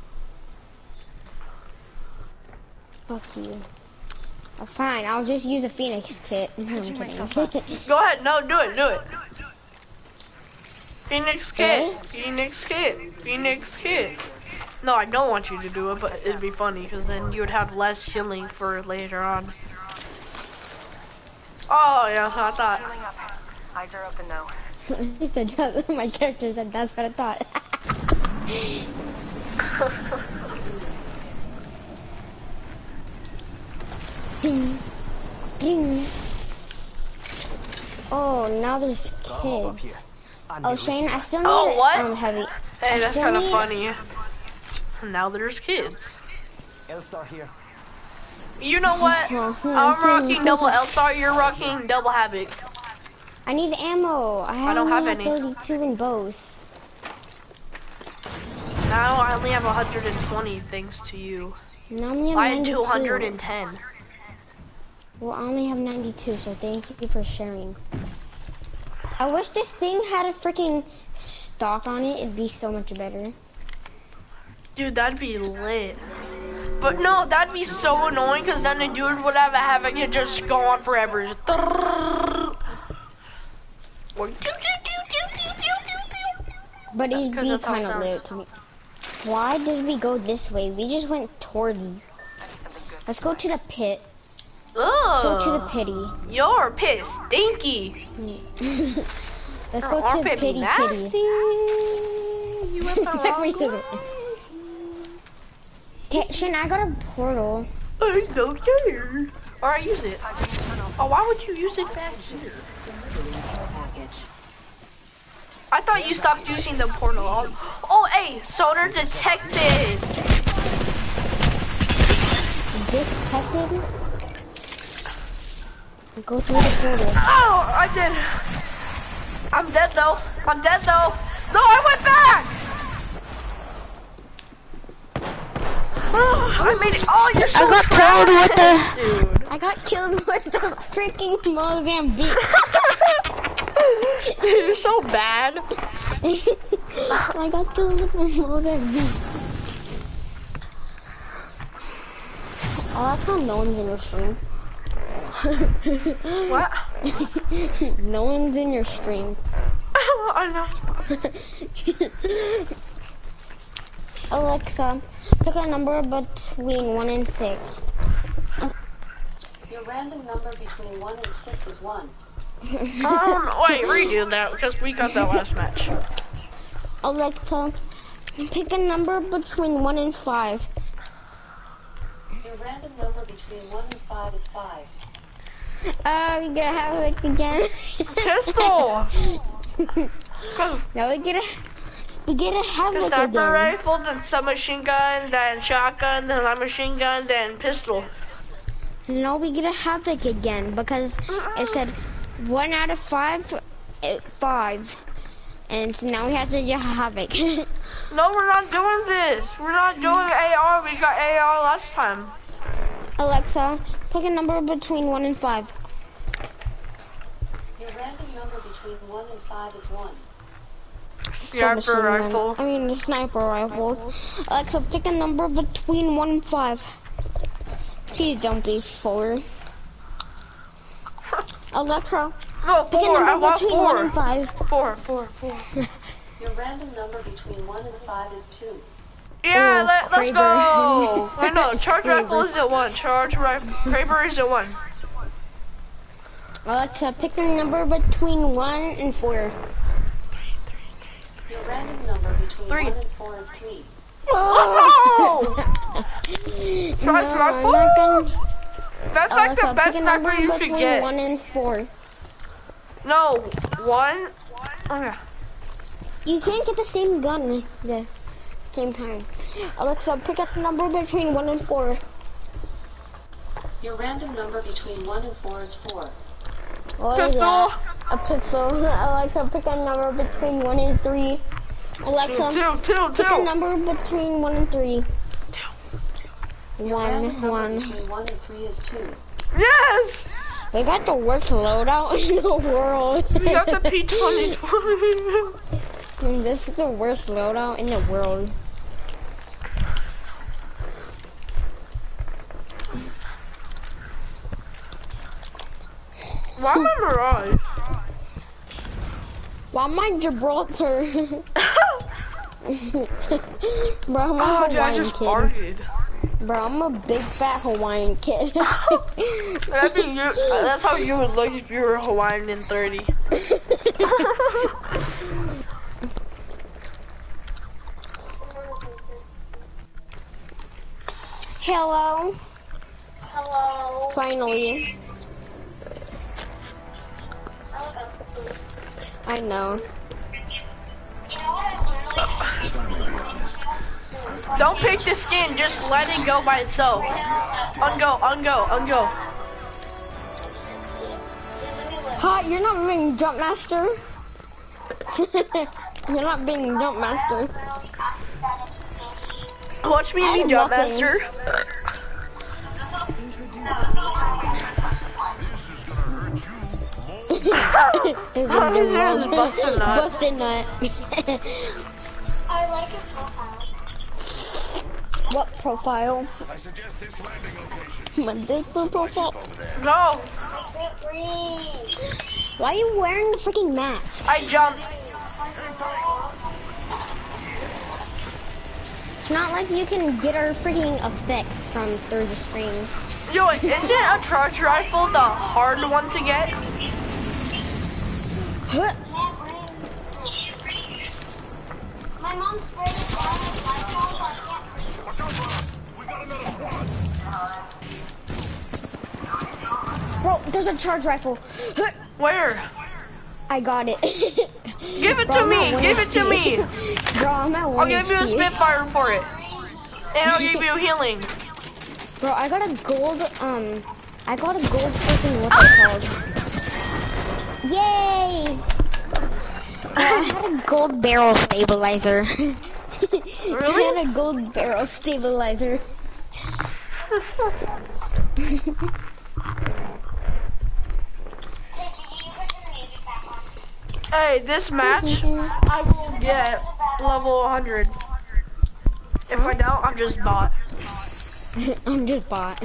Fuck you. Oh, fine, I'll just use a Phoenix kit. No, I'm kidding. Go ahead, no, do it, do it. Phoenix kit, Really? Phoenix kit, Phoenix kit. No, I don't want you to do it, but it'd be funny because then you would have less healing for later on. Oh yeah, so I thought. Eyes are open though. He said that, my character said that's what I thought. Ding. Ding. Oh, now there's kids. Oh, Shane, I still need Oh, what? um, heavy. Hey, I that's still kind of need- funny. Now there's kids. L-Star here. You know what? I'm rocking double L-Star, you're rocking double Havoc. I need ammo. I, have don't have only any. thirty-two in both. Now I only have one hundred twenty thanks to you. And I only have I had ninety-two. two hundred ten. Well, I only have ninety-two, so thank you for sharing. I wish this thing had a freaking stock on it. It'd be so much better. Dude, that'd be lit. But no, that'd be so annoying because then the dude would have a Havoc and just go on forever. Just or do, do, do, do, do, do, do. But it'd 'Cause be that's how it kind of sounds. lit to me. Why did we go this way? We just went towards. Let's go to the pit. Let's go to the Ugh, pity. you're pissed, stinky. Let's Your go to the armpit be pity nasty. kitty. You went the wrong Everything. way. Okay, Shane, I got a portal. I don't care. Alright, use it. Oh, why would you use it back here? I thought you stopped using the portal. Oh, hey, sonar detected. Detected. Go through the portal. Oh, I did. I'm dead though. I'm dead though. No, I went back. Oh, I made it. Oh, you're so I got proud killed with the. dude. I got killed with the freaking Mozambique. Dude, you're so bad. I got killed with the Mozambique. I like how no one's in your stream. What? No one's in your stream. I know. Alexa, pick a number between one and six. Your random number between one and six is one. Um, wait, redo that because we got that last match. Alexa, pick a number between one and five. Your random number between one and five is five. Uh, we gotta have it again. Pistol. Now we gotta, we gotta have The it sniper again. rifle, then submachine gun, then shotgun, then light machine gun, then pistol. No, we gotta have it again because it said one out of five, uh, five, and now we have to do havoc. No, we're not doing this. We're not doing A R. We got A R last time. Alexa, pick a number between one and five. Your random number between one and five is one. Sniper Submachine gun. rifle. I mean, sniper rifle. Alexa, pick a number between one and five. Please don't be four. Alexa, No, pick a four. I number want between one and four. five. Four, four, four. Your random number between one and five is two. Yeah, Oh, let, let's Kraber. go. I know. Charge Kraber. rifle is at one. Charge rifle. Kraber is at one. Alexa, pick a number between one and four. Your random number between Three. one and four is three. Oh! No, Charge I'm rifle? not gonna. That's like the Alexa, best pick a number sniper you could between get. one and four. No, one. Oh, yeah. You can't get the same gun. The Game time. Alexa, pick up the number between one and four. Your random number between one and four is four. What is that? A pixel. Alexa, pick a number between one and three. Alexa, Two, two, two, pick a two. number between one and three. Your One, random number one. between one and three is two. Yes! We got the worst loadout in the world. We got the P twenty twenty. This is the worst loadout in the world. Why am I Mirage? Why am I Gibraltar? Bro, I'm a Oh, dude, I Hawaiian just kid. farted. Bro, I'm a big fat Hawaiian kid. That'd be you. That's how you would look if you were Hawaiian in thirty. Hello. Hello. Finally. I know. Don't pick the skin, just let it go by itself. Ungo, ungo, ungo. Hot, you're not being jump master. You're not being jump master. Watch me I be am jump nothing. master. There's a Oh, new there's one. busted nut. Busted nut. I like your profile. What profile? I suggest this landing location. My dick profile. No, I can't breathe. Why are you wearing the freaking mask? I jumped. It's not like you can get our freaking effects from through the screen. Yo, isn't a charge rifle the hard one to get? Huh. Can't breathe. My mom sprayed us down with Zyclone, so I can't breathe. Watch out, Bob. We got another squad. Bro, there's a charge rifle. Huh. Where? I got it. Give it Bro, to I'm me. at one Give it to H P. me. Bro, I'm at I'll one give you a H P. Spitfire for it. And I'll give you healing. Bro, I got a gold, um, I got a gold freaking, what's it called? Yay! Bro, I had a gold barrel stabilizer. Really? I had a gold barrel stabilizer. Hey, this match, I will get level one hundred. If I don't, I'm just bot. I'm just bot.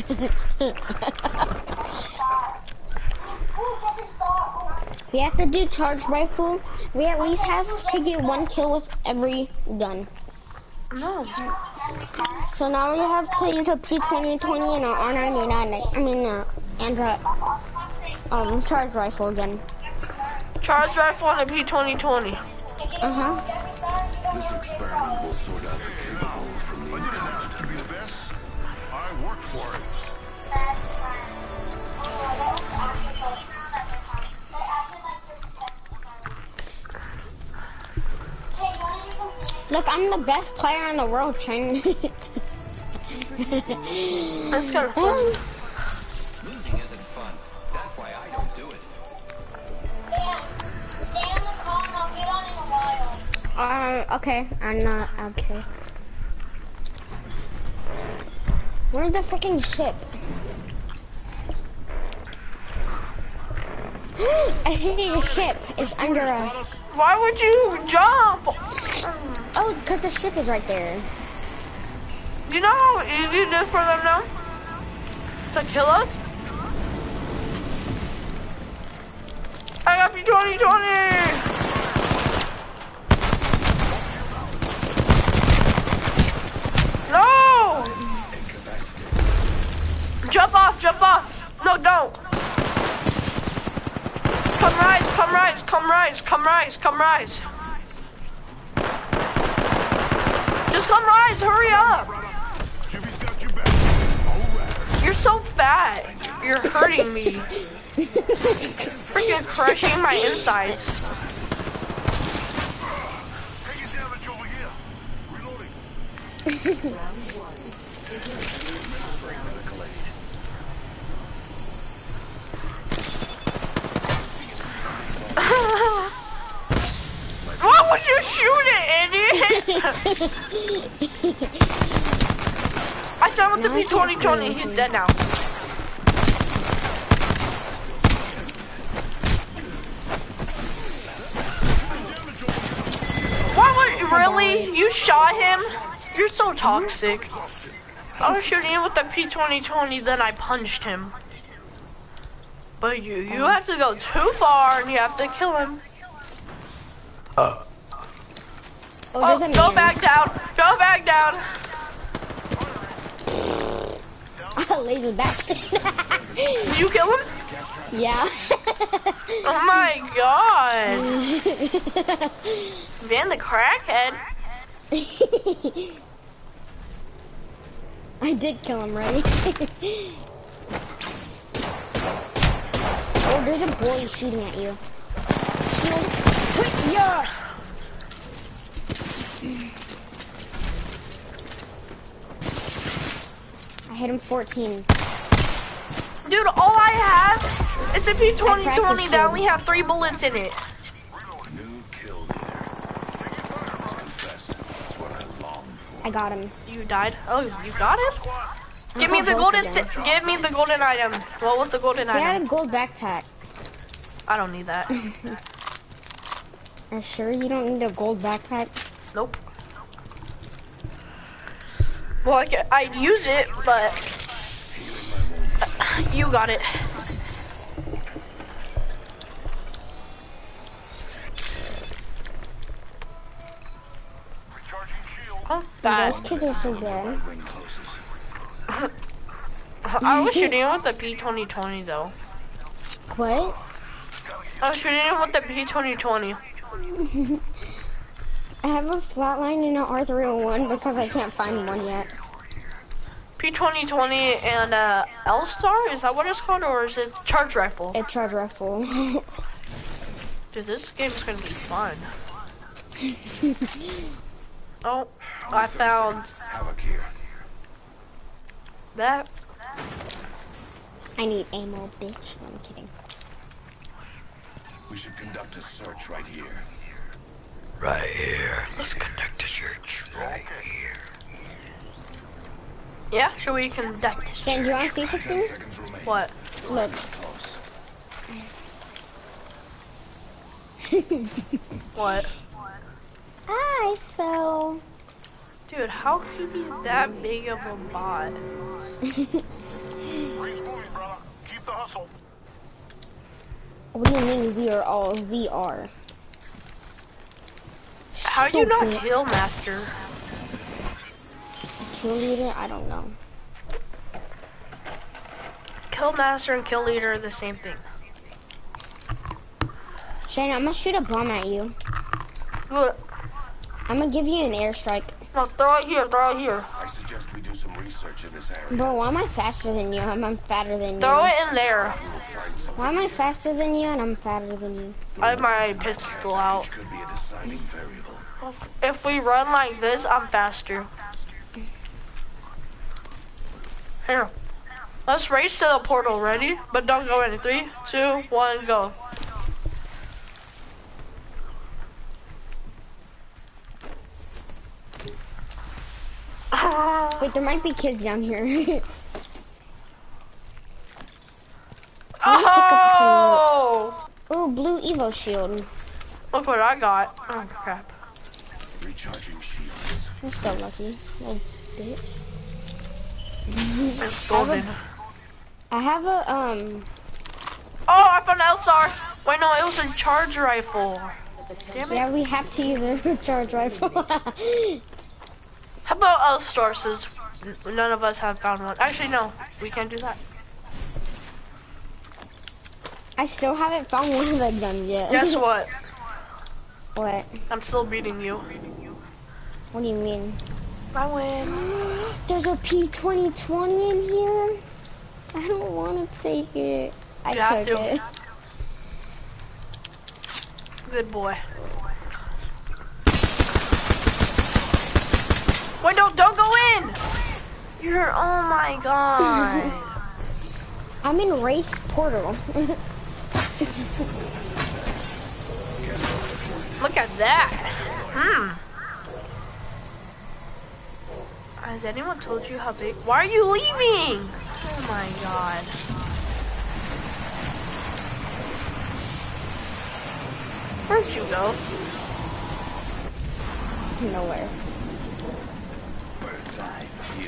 We have to do charge rifle. We at least have to get one kill with every gun. No. So now we have to use a P twenty twenty and an R ninety-nine. I mean, uh, and uh, um, charge rifle again. Charge rifle and a P twenty twenty. Uh huh. This experiment will sort out the capable from the intelligent. To be the best, I work for it. Look, I'm the best player in the world, Chang. That's kind of fun. Losing isn't fun. That's why I don't do it. Stay on the call and I'll get on in a while. Uh, okay, I'm not, okay. Where's the freaking ship? I think the ship is under us. Why would you jump? Oh, because the ship is right there. Do you know how easy it is for them now to kill us? I got P twenty twenty! No! Jump off, jump off! No, don't! Come rise, come rise, come rise, come rise, come rise! Just come rise, hurry up! Jimmy's got you back. All right. You're so fat. You're hurting me. Freaking crushing my insides. Taking damage over here. Reloading. I shot with the No, I P twenty can't twenty. see He's anything. dead now. Why would really? You shot him? You're so toxic. I was shooting him with the P twenty twenty, then I punched him. But you, you have to go too far and you have to kill him. Oh, Oh, there's a go man. back down. Go back down. I lasered that. Did you kill him? Yeah. Oh my god. Man, the crackhead. I did kill him, right? Oh, there's a boy shooting at you. Shield. Yeah. I hit him fourteen. Dude, all I have is a P twenty twenty practiced that it. only have three bullets in it. New kill leader. I must confess, that's what I long for. I got him. You died? Oh, you got him? Give me got the both golden. of Th them. give me the golden item. What was the golden He had item? a gold backpack. I don't need that. Are you sure you don't need a gold backpack? Nope. Well, I ca- I'd use it, but you got it. Oh, bad. Those kids are so good. Ring closes. I was shooting him with the P twenty twenty though. What? I was shooting him with the P twenty twenty. I have a flatline and an R three oh one because I can't find one yet. P twenty twenty and uh, L-Star? Is that what it's called, or is it charge rifle? A charge rifle. Dude, this game is gonna be fun. Oh, I found Havoc here. that. I need ammo, bitch. No, I'm kidding. We should conduct a search right here. Right here. Let's conduct a search right here. Yeah, should we conduct this? Jen, do you want to see Ten something? seconds remain. What? Look. Close. What? I fell. Dude, how could you be that big of a bot? Rings moving, brother. Keep the hustle. What do you mean we are all V R? How'd you not Stupid. kill Master? Kill leader? I don't know. Kill Master and Kill Leader are the same thing. Shane, I'm gonna shoot a bomb at you. Look, I'm gonna give you an airstrike. no, throw it here, throw it here. I suggest we do some research in this area. Bro, why am I faster than you? I'm, I'm fatter than you. Throw it in there. We will find something. Why am I faster than you and I'm fatter than you? I have my pistol out. Could be a deciding variable. If we run like this, I'm faster. Here. Let's race to the portal, ready? But don't go in. Three, two, one, go. Wait, there might be kids down here. Oh! Ooh, blue Evo shield. Look what I got. Oh crap. Recharging shields. You're so lucky. Little bitch. It's golden. I have a, um, Oh, I found an L-Star. Wait, no, it was a charge rifle. Damn it. yeah, we have to use a charge rifle. How about L-Star since n- none of us have found one? Actually, no. We can't do that. I still haven't found one of the guns yet. Guess what? What? I'm still beating you. What do you mean? I win. There's a P twenty twenty in here. I don't want to take it. I You have took to. it. Good boy. Wait, don't, don't go in! You're, oh my god. I'm in race portal. Look at that. Hmm. Has anyone told you how big? Why are you leaving? Oh my god. Where'd you go? Nowhere. Bird's eye view.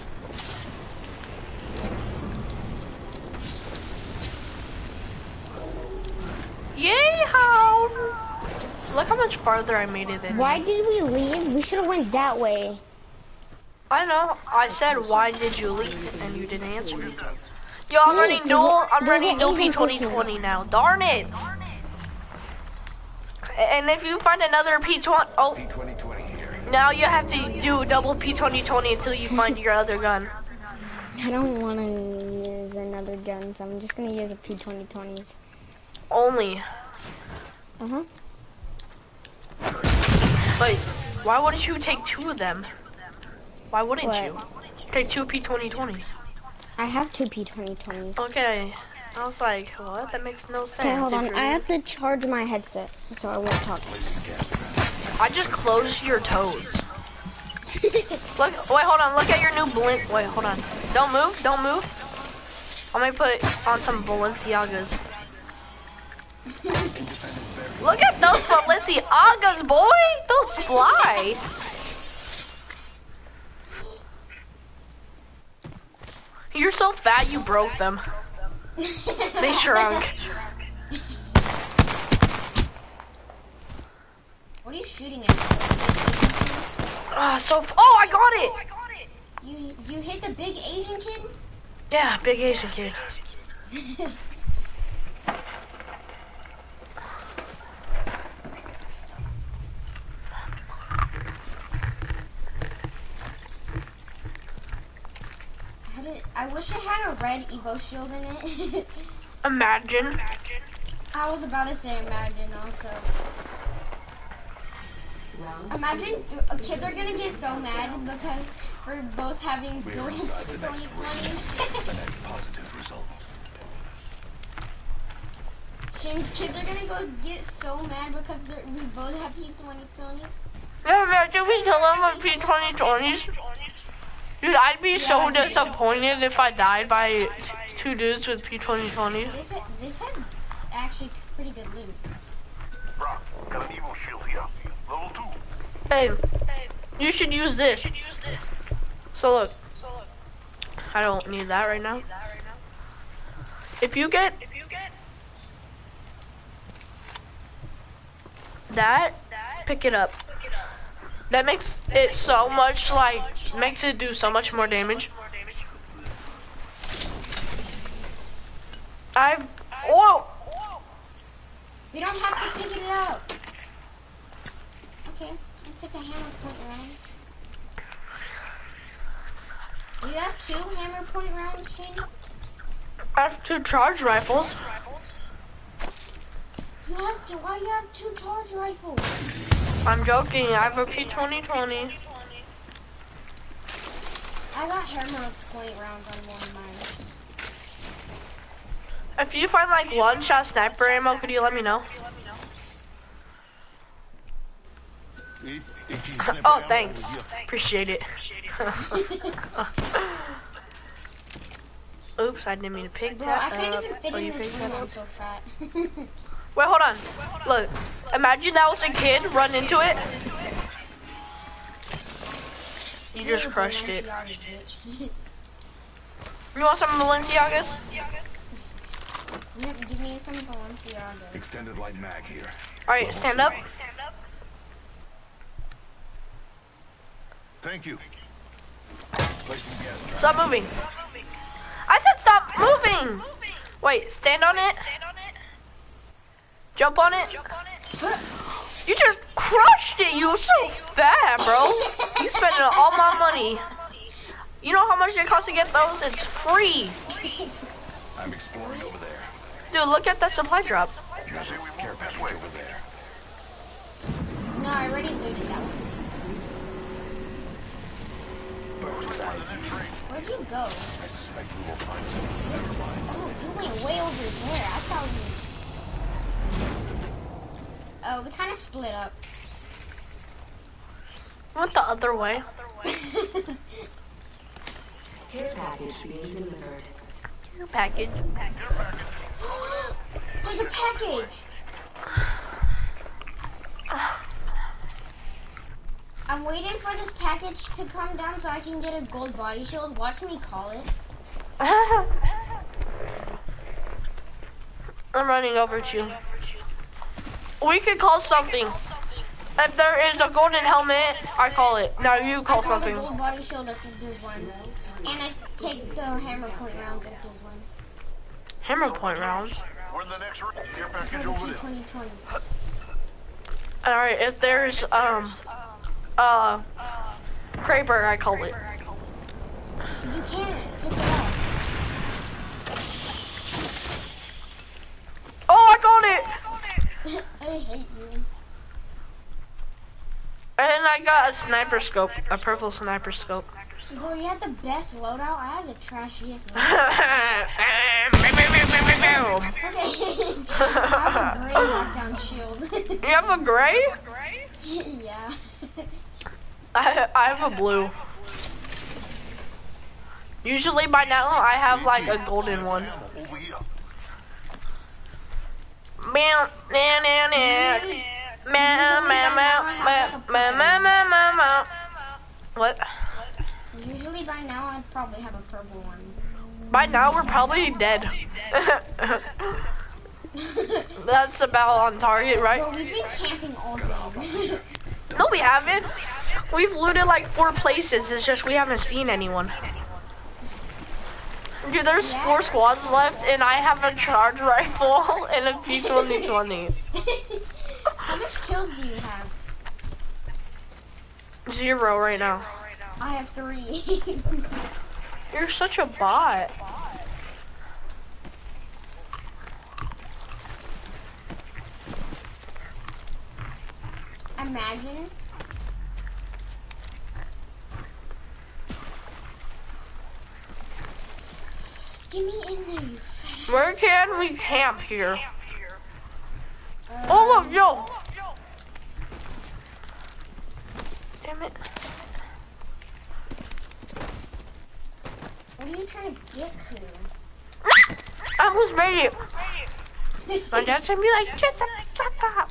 Yay, how? Look how much farther I made it than Why you. did we leave? We should have went that way. I know. I said, why did you leave? And you didn't answer me. Yo, I'm Yeah, running there's dual. a- I'm there's running an dual Asian P twenty twenty now. Darn it! And if you find another P twenty, oh, P twenty twenty here. now you have to do double P twenty twenty until you find your other gun. I don't want to use another gun, so I'm just gonna use a P twenty twenty. Only. Uh huh. But why wouldn't you take two of them? Why wouldn't What? you? Take two P twenty twenties. I have two P twenty twenties. Okay. I was like, what? That makes no sense. Okay, hold if on. you're- I have to charge my headset, so I won't talk. I just closed your toes. Look, wait, hold on. Look at your new blink. Wait, hold on. Don't move. Don't move. I'm gonna put on some Balenciagas. Look at those Balenciagas, boy. Those fly. You're so fat, you broke them. They shrunk. What are you shooting at? Ah, so. F oh, I got it. You you hit the big Asian kid? Yeah, big Asian kid. I, had it, I wish I had a red Evo shield in it. Imagine. I was about to say imagine also. Imagine uh, kids are gonna get so mad because we're both having We're dual inside the next twenty ring. twenty. The next positive result. Kids are gonna go get so mad because they're- we both have P twenty twenties. Yeah, imagine we kill them with P twenty twenties. Dude, I'd be so Yeah. disappointed if I died by t two dudes with P twenty twenties. This had, this had actually pretty good loot. Rock, got an Evo shield here. Level two. Hey, you should use this. So look, I don't need that right now. If you get that, pick it up. That makes it so much like, makes it do so much more damage. I've, whoa! We don't have to pick it up. Okay, I'll take a hammer point round. Do you have two hammer point rounds, Shane? I have two charge rifles. You have to, why do you have two charge rifles? I'm joking, I have a P twenty twenty. I got hammer point rounds on one of mine. If you find like one shot sniper ammo, could you let me know? Oh, thanks. Appreciate it. Oops, I didn't mean to pig Bro, that I can't up. even fit Oh, in you this pigged room, that I'm up? so fat. Wait, hold on. Look, imagine that was a kid run into it. You just crushed it. You want some Balenciagas? Yep, give me some Balenciagas. Extended light mag here. Alright, stand up. Thank you. Placing gas trap. Stop moving. I said stop moving. Wait, stand on it. Jump on it. You just crushed it. You were so bad, bro. You spent all my money. You know how much it costs to get those? It's free. I'm exploring over there. Dude, look at that supply drop. You say we care package over there. No, I already looted that one. Bird's eye view. Where'd you go? I suspect we will find something. Never mind. Oh, you went way over there. I thought we... Oh, we kind of split up. Went the other way. Care package being delivered. Your package. There's a package. I'm waiting for this package to come down so I can get a gold body shield. Watch me call it. I'm running over to you. We could call something. If there is a golden helmet, I call it. Now you call I call something. the gold body shield if there's one. And I take the hammer point rounds if there's one. Hammer point rounds. Where's the next care For package the over P there? twenty twenty. Alright, if there's, um, uh, Kraber, I call it. You can't pick it up. Oh, I got it! I hate you. And I got a sniper scope, a purple sniper scope. Bro, you had the best loadout. I had the trashiest loadout. Okay. I have a gray knockdown shield. You have a gray? Yeah. I, I have a blue. Usually by now I have like a golden one. Over here. Meow, meow, meow, meow. Meow, meow, meow, meow, meow, meow, meow, meow, meow. What? Usually by now I'd probably have a purple one. By now we're probably dead. That's about on target, right? Bro, we've been camping all day. No, we haven't. We've looted like four places. It's just we haven't seen anyone. Dude, there's four squads left, and I have a charge rifle and a P twenty twenty. How much kills do you have? Zero right now. I have three. You're such a bot. Imagine. Get me in there, you fat. Where can we camp here? Uh, Oh look, yo! Damn it. What are you trying to get to? I was ready. My dad said me like, shut up, shut up.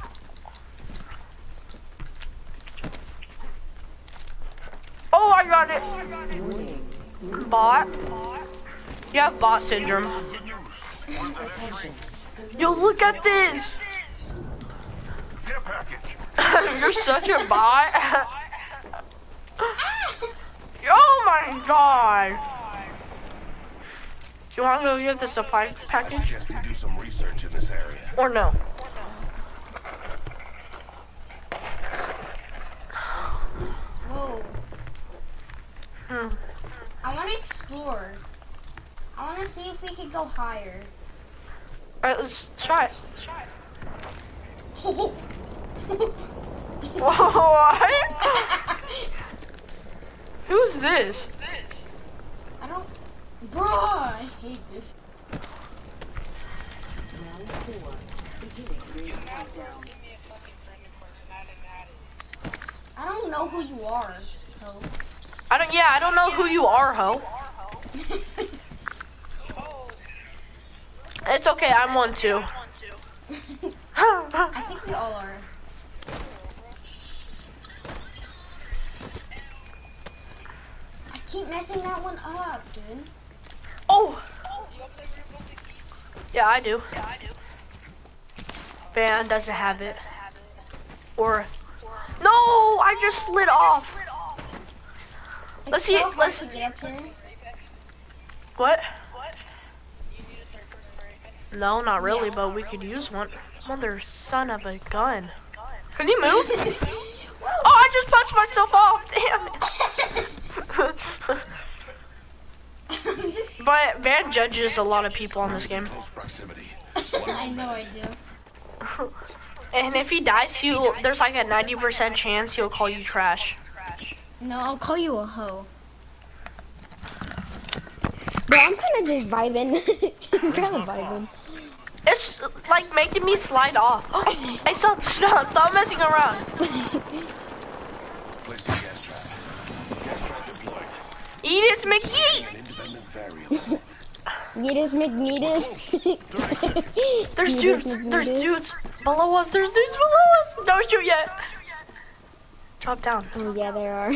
Oh, I got it. Bot. You have bot syndrome. Yo, look at this. Care package. You're such a bot. Oh my god. Do you want to go get the supply I package? suggest we do some research in this area. Or no? Whoa. Hmm. I want to explore. I want to see if we could go higher. Alright, let's try it. What? Who's this? I don't. Bro, I hate this. I don't know who you are. So. I don't. Yeah, I don't know who you are, ho. It's okay. I'm one too. I think we all are. I keep messing that one up, dude. Oh. Yeah, I do. Van doesn't have it. Or no, I just slid off. Let's see. It's so hard Let's. to get up here. What? No, not really, but we could use one. Mother son of a gun. Can you move? Oh, I just punched myself off. Damn it. But Van judges a lot of people on this game. Close proximity. I know I do. And if he dies, he'll, there's like a ninety percent chance he'll call you trash. No, I'll call you a hoe. Bro, I'm kind of just vibing. I'm kind of vibing. It's like making me slide off. Hey, stop, stop, stop messing around. Placing gas trap. Yeetus McYeet! An independent variable. Yeetus McNeetus. There's Yeetus dudes, McNeetus. there's dudes below us, there's dudes below us! Don't shoot yet! Drop down. Oh yeah, there are.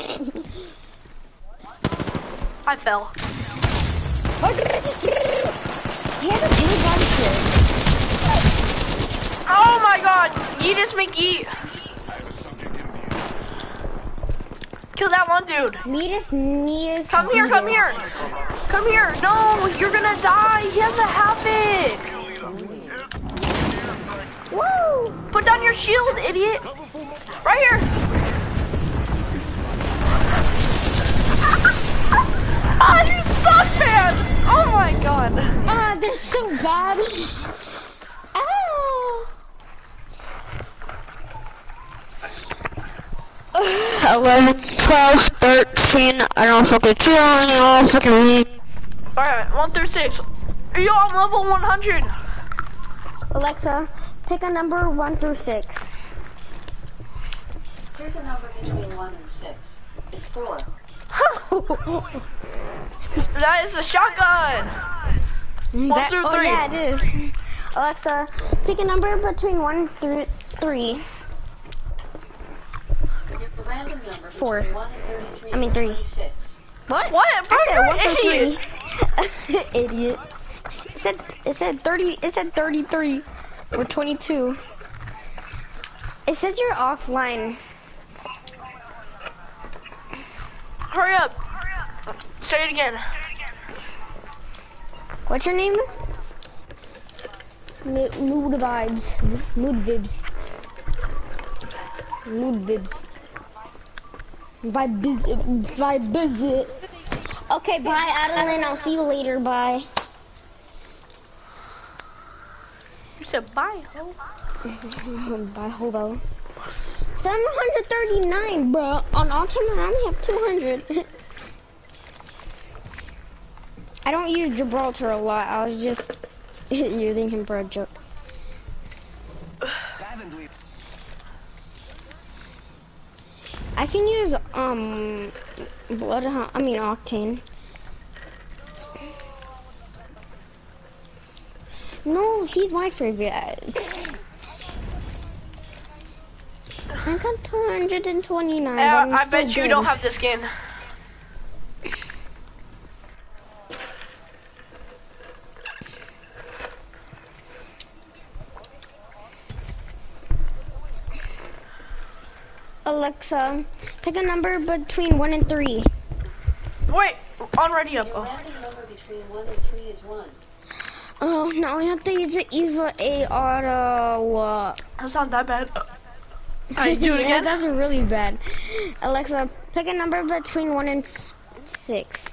I fell. He has a blue body shield. Oh my god! Yeetus McYeet! Kill that one dude! Yeetus, Yeetus. Come here, come here! Come here! No! You're gonna die! He has a havoc! Woo! Put down your shield, idiot! Right here! Ah, you suck, man! Oh my god! Ah, that's so bad. Ah! eleven, twelve, thirteen, I don't fucking two, I don't fucking read. Alright, one through six. Yo, I'm level one hundred! Alexa, pick a number one through six. Here's a number between one and six. It's four. That is a shotgun! One That- through oh, three. yeah, it is. Alexa, pick a number between one through three. The random number Four. between one and thirty-three I mean is three. twenty-six. What? What? Bro, I said you're one an through idiot. three. Idiot. It said it said thirty. It said thirty-three or twenty-two. It says you're offline. Hurry up. Say it again. What's your name? Mo- Mood vibes. Mood vibes. Mood vibes. Vibes. Vibes. Okay, bye, Adeline. I'll see you later. Bye. You said bye, ho. Bye, hobo. seven hundred thirty-nine, bro. On Ultimate, I only have two hundred. I don't use Gibraltar a lot. I was just using him for a joke. I can use um Bloodhound. I mean Octane. No, he's my favorite. I got two hundred twenty-nine. Yeah, but I'm I still bet you good. don't have the skin. Alexa, pick a number between one and three. Wait, already up. Your Oh. random number between one and three is one. Oh, now we have to use the Eva A auto. Uh, That's not that bad. Alright, do it yeah, again. that's really bad. Alexa, pick a number between one and f- six.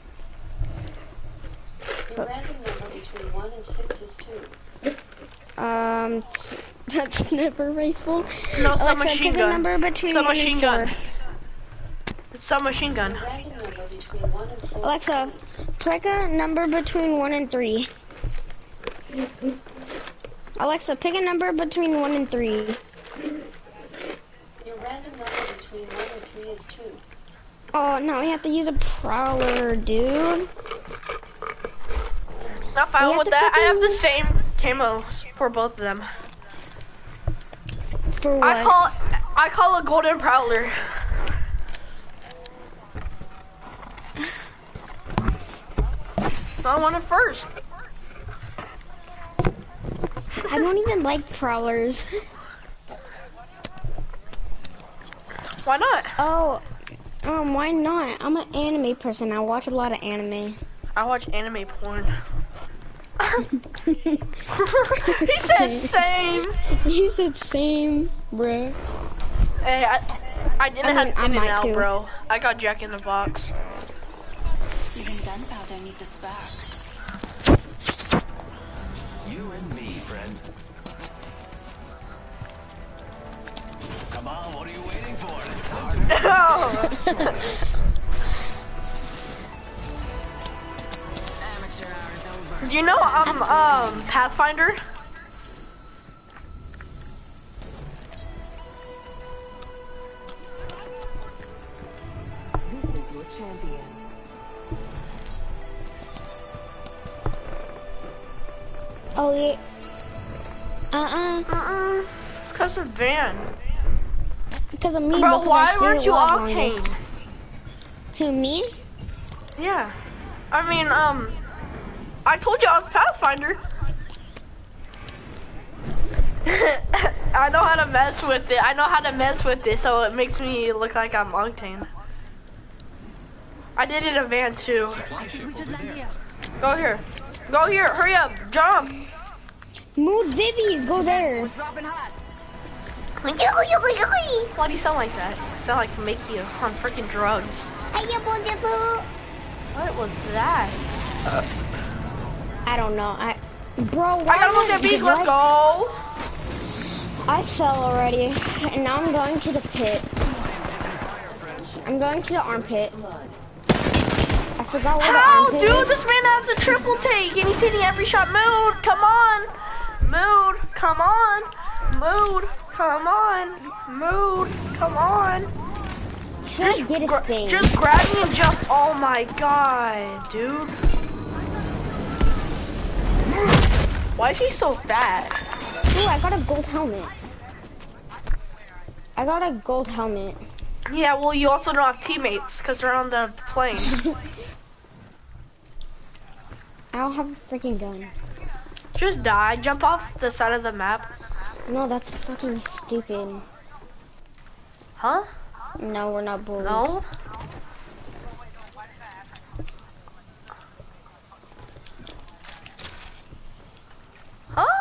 Your But- random number between one and six is two. Um, t- that's sniper rifle. No, Alexa, submachine pick a gun. number between one Submachine and gun. four. It's submachine gun. Your random number between one and four. Alexa, pick a number between one and three. Alexa, pick a number between one and three. Your random number between one and three is two. Oh, now we have to use a prowler, dude. Not fine We have with to that. I have the freaking- same camos for both of them. For what? I call I call a golden prowler. I want it first. I don't even like prowlers. Why not? Oh, um, why not? I'm an anime person. I watch a lot of anime. I watch anime porn. He said same. You said same, bruh. Hey, I, I didn't I mean, have I In and might Out, too. bro. I got Jack in the Box. Even gunpowder needs a spark. You and me, friend. Come on, what are you waiting for? Amateur hour is over. You know I'm um Pathfinder. This is your champion. Oh yeah. Uh-uh. Uh-uh. It's because of Van. Because of me. Bro, because why I stayed weren't you alive Octane? longest. Who, me? Yeah. I mean, um, I told you I was Pathfinder. I know how to mess with it. I know how to mess with it, so it makes me look like I'm Octane. I did it in Van too. Go here. Go here. Hurry up. Jump. Mood Vivies, go there. Why do you sound like that? You sound like Mickey on freaking drugs. What was that? Uh, I don't know. I, bro, why I got him on would- the beat. why- Let's go. I fell already, and now I'm going to the pit. I'm going to the armpit. I forgot where the How, armpit dude? is. This man has a triple take, and he's hitting every shot. Mood, come on. Mood, come on. Mood, come on. Mood, come on. Should I get a Gra- sting? just grab me and jump. Oh my god, dude. Why is he so fat? Ooh, I got a gold helmet. I got a gold helmet. Yeah, well, you also don't have teammates because they're on the plane. I don't have a freaking gun. Just die. Jump off the side of the map. No, that's fucking stupid. Huh? No, we're not bullies. No? Huh?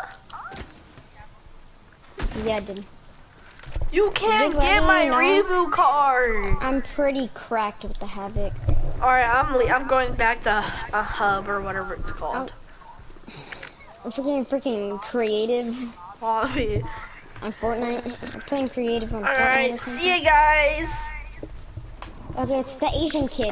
Yeah, I did. You can't Just get letting my you know. reboot card. I'm pretty cracked with the Havoc. Alright, I'm le I'm going back to a hub or whatever it's called. I'm freaking freaking creative Lobby. on Fortnite. I'm playing creative on Fortnite or Alright, something. see you guys. Okay, it's the Asian kid.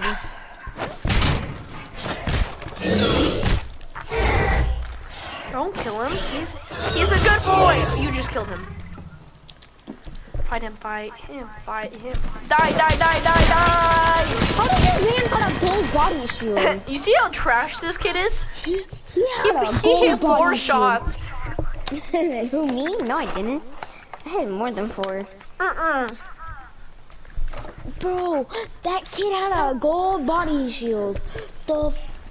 Don't kill him. He's he's a good boy. You just killed him. Fight him, fight him, fight him. Die, die, die, die, die! How does this man got a gold body shield? You see how trash this kid is? he, he He, had a he gold hit body four shield. shots. Who, me? No, I didn't. I had more than four. Mm-mm. Bro, that kid had a gold body shield. The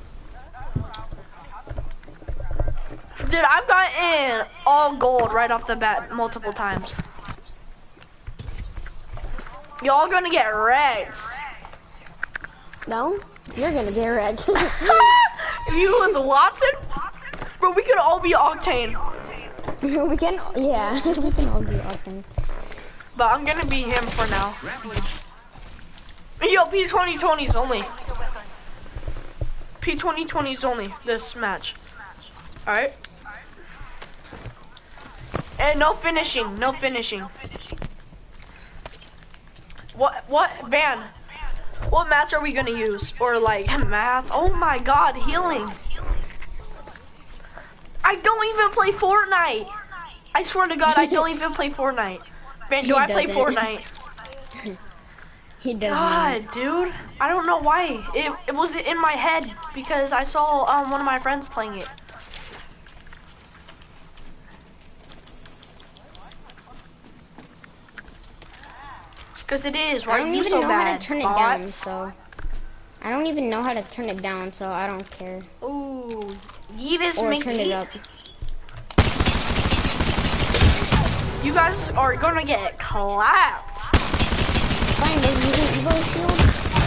Dude, I've gotten all gold right off the bat multiple times. Y'all gonna get wrecked. No, you're gonna get wrecked. You with Watson? Bro, we could all be Octane. we can, yeah, we can all be Octane. But I'm gonna be him for now. Yo, P twenty twenties only. P twenty twenties only, this match. Alright? And no finishing, no finishing. What, what, Van? What mats are we gonna use? Or like, mats? Oh my god, healing. I don't even play Fortnite. I swear to God, I don't even play Fortnite. Van, do He I play doesn't. Fortnite? He doesn't. God, dude. I don't know why. It, it was in my head because I saw um, one of my friends playing it. Because it is, I right? don't You even so know bad. how to turn it down, bots. so I don't even know how to turn it down, so I don't care. Ooh. Yeetus Or make turn it up. You guys are gonna get clapped. Fine, is using Evo shield?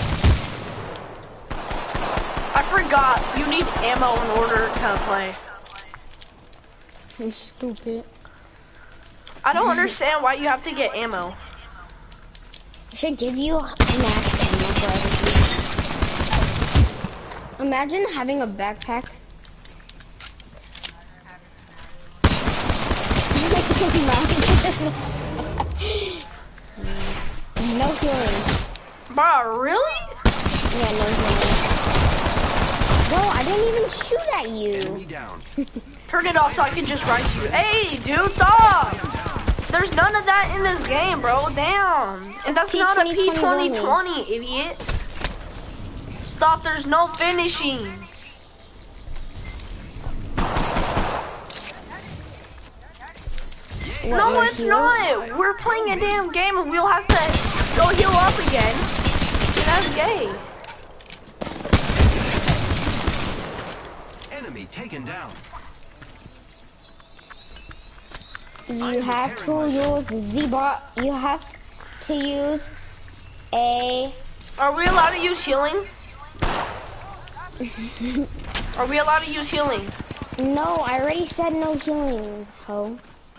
I forgot. You need ammo in order to play. I'm stupid. I don't understand why you have to get ammo. I should give you max ammo for everything. Imagine having a backpack. No healing. Bro, really? Yeah, no healing. Bro, I didn't even shoot at you. Turn it off so I can just rush you. Hey, dude, stop! There's none of that in this game, bro. Damn. And that's P not a twenty P twenty twenty twenty, idiot. Stop, there's no finishing. What, No, no it's heals? not. We're playing a damn game and we'll have to go heal up again. Dude, that's gay. Enemy taken down. You have to use Z-bot. You have to use a... Are we allowed to use healing? Are we allowed to use healing? No, I already said no healing, ho.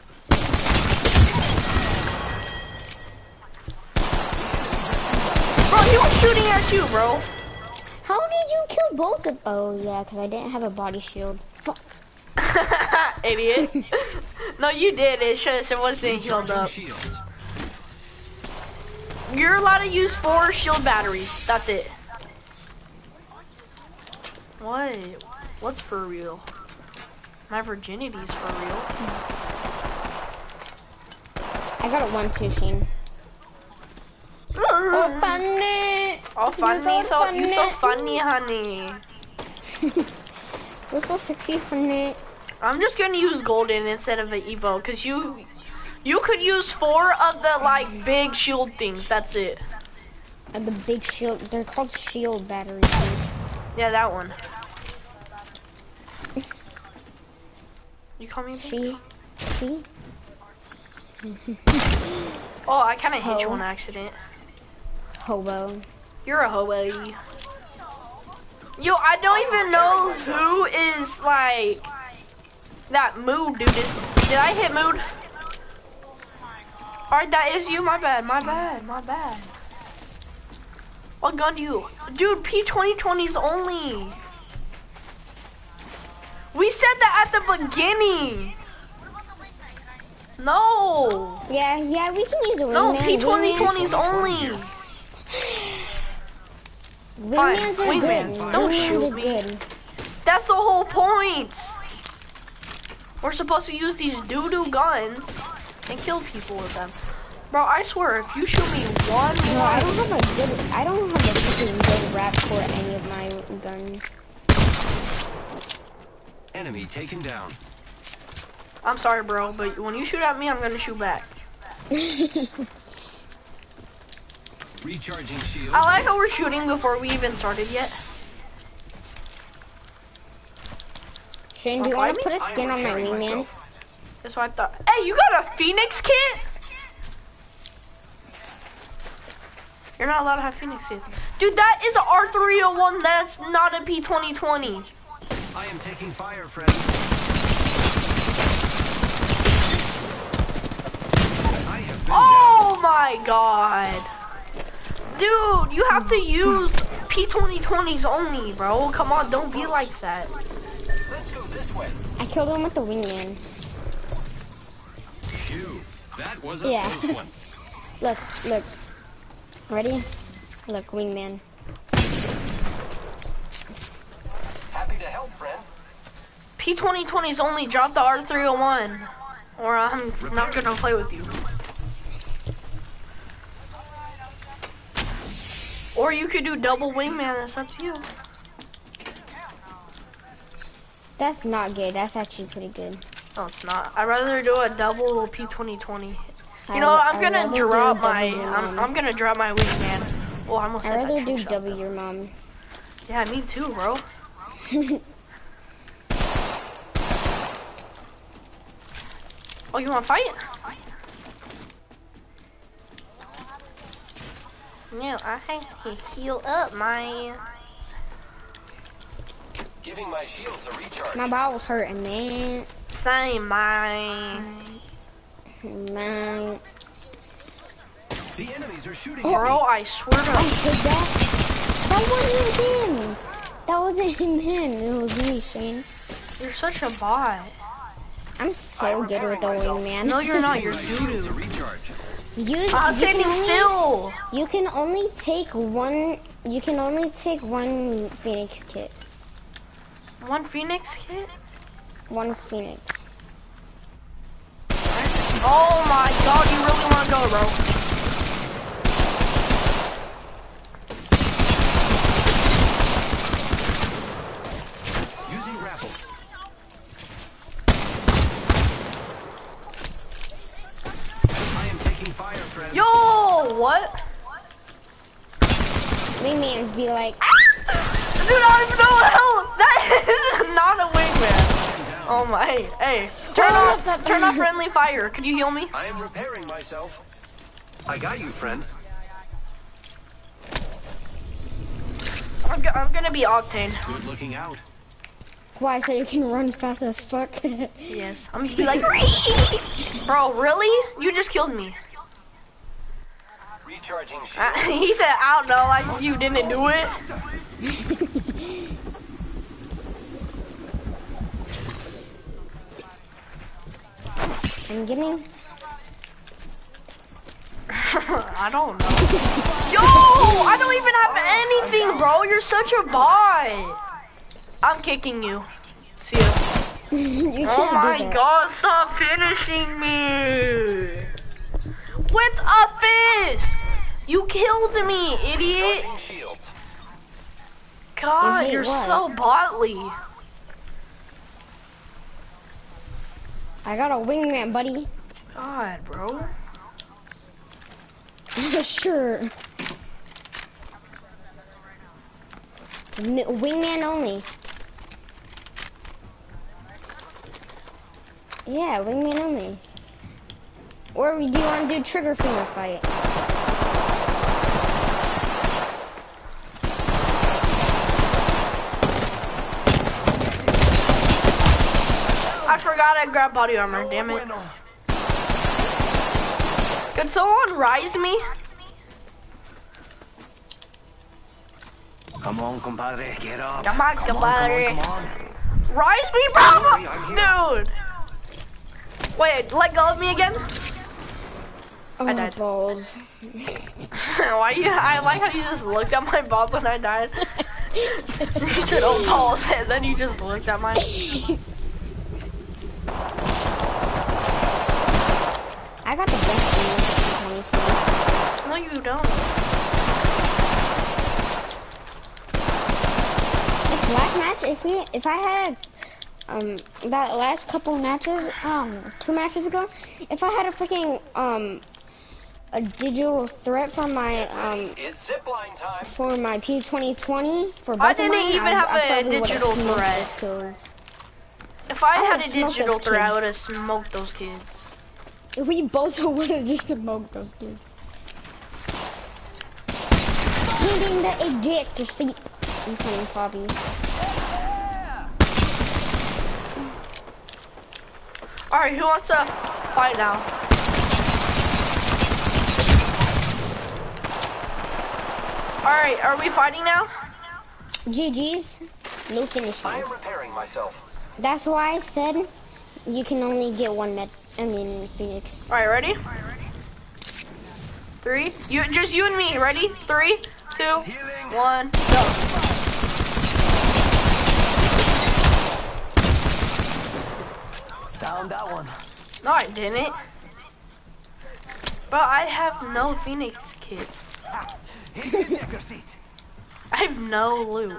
Bro, he was shooting at you, bro. How did you kill both of... Oh, yeah, because I didn't have a body shield. Fuck. Idiot. No, you did. It just it wasn't healed up. Shields. You're allowed to use four shield batteries. That's it. What? What's for real? My virginity's for real. I got a one two, Sheen. Oh, funny. Oh, funny. You're So, you so funny. funny, honey. You're so sexy, funny. I'm just gonna use golden instead of an Evo, cause you, you could use four of the like big shield things. That's it. And the big shield, they're called shield batteries. Dude. Yeah, that one. You call me? She, she. Oh, I kind of hit you Ho. on accident. Hobo. You're a hobo. Yo, I don't even know who is like that Mood dude. Is, did I hit Mood? Alright, that is you. My bad. My bad. My bad. What gun do you? Dude, P twenty twenties only. We said that at the beginning. No. Yeah, yeah, we can use a wingman. No, P twenty twenties Wingmans- only. Wingmans are wingmans, good. don't Wingmans shoot are me. good. That's the whole point. We're supposed to use these doo-doo guns and kill people with them. Bro, I swear, if you shoot me one No, more, I don't have a good. I don't have a freaking good rap for any of my guns. Enemy taken down. I'm sorry, bro, but when you shoot at me, I'm gonna shoot back. Recharging shield. I like how we're shooting before we even started yet. Shane, do you Wanna want to fight put a skin on my wingman? That's what I thought. Hey, you got a Phoenix kit? You're not allowed to have Phoenix kits. Dude, that is an R three oh one. That's not a P twenty twenty. I am taking fire, friend. I have been Oh my god. Dude, you have to use P twenty twenties only, bro. Come on, don't be like that. down. Let's go this way. I killed him with the wingman. Phew, that was a Yeah. close one. Look, look. Ready? Look, wingman. Happy to help, friend. P twenty twenties only. Drop the R three oh one, or I'm not gonna play with you. Or you could do double wingman. It's up to you. That's not good. That's actually pretty good. No, it's not. I'd rather do a double P twenty twenty. You I know, would- I'm I'd gonna rather do drop double my. wingman. I'm, I'm gonna drop my wingman. Oh, I almost I'd said that rather do trick shot. double your mom. Yeah, me too, bro. Oh, you wanna fight? No, I have to heal up, my. Giving my shields a recharge. My ball was hurting, man. Same, my. Man. The enemies are shooting Bro, at me. I swear to. I did that. That wasn't him. That wasn't him. Him. It was me, Shane. You're such a bot. I'm so good with the wingman. No, you're not. You're My shields a doo-doo. recharge. You, I'm you standing can only, still. You can only take one. You can only take one Phoenix kit. One Phoenix kit? One Phoenix. Oh my god, you really wanna go, bro? Using grapple. be like, dude, I have no health. That is not a wingman. Oh my, hey, hey, turn Oh, off, that- turn off friendly fire. Could you heal me? I am repairing myself. I got you, friend. I'm, go I'm gonna be Octane. Good looking out. why, so you can run fast as fuck? Yes, I'm gonna be like, bro, really? You just killed me. Recharging shield. Uh, he said, I don't know, like you didn't do it. I'm getting... I don't know. Yo, I don't even have anything, bro. You're such a bot. I'm kicking you. See ya. you can't Oh my do that. god, stop finishing me. With a fist. You killed me, idiot. Recharging shields. God, hate you're what? so botly. I got a wingman, buddy. God, bro. Sure. M wingman only. Yeah, wingman only. Or we do want to do trigger finger fight. I forgot I grabbed body armor, damn it. Could someone rise me? Come on, compadre, get up. Come on, Come on, compadre. come on, come on. Rise me, bro! Dude! Wait, let go of me again? Oh, I died. balls. Why you? I like how you just looked at my balls when I died. You said, oh, balls, and then you just looked at mine. I got the best game in twenty twenty. No, you don't. This last match, if we, if I had, um, that last couple matches, um, two matches ago, if I had a freaking, um, a digital threat for my, um, It's zipline time. for my P twenty twenty, for both I of didn't mine, even I, have I a probably would've digital smoked threat. those kills. If I I had would've a smoked digital those threat, I kids. would have smoked those kids. We both would have just smoked those kids. Hitting the ejector seat. I'm playing Poppy. Alright, who wants to fight now? Alright, are we fighting now? G G's. No finishing. I am repairing myself. That's why I said you can only get one med. I mean, Phoenix. Alright, ready? Three. You just you and me. Ready? Three, two, one, go. Down that one. No, I didn't. But I have no Phoenix kits. Ejector seat. I have no loot.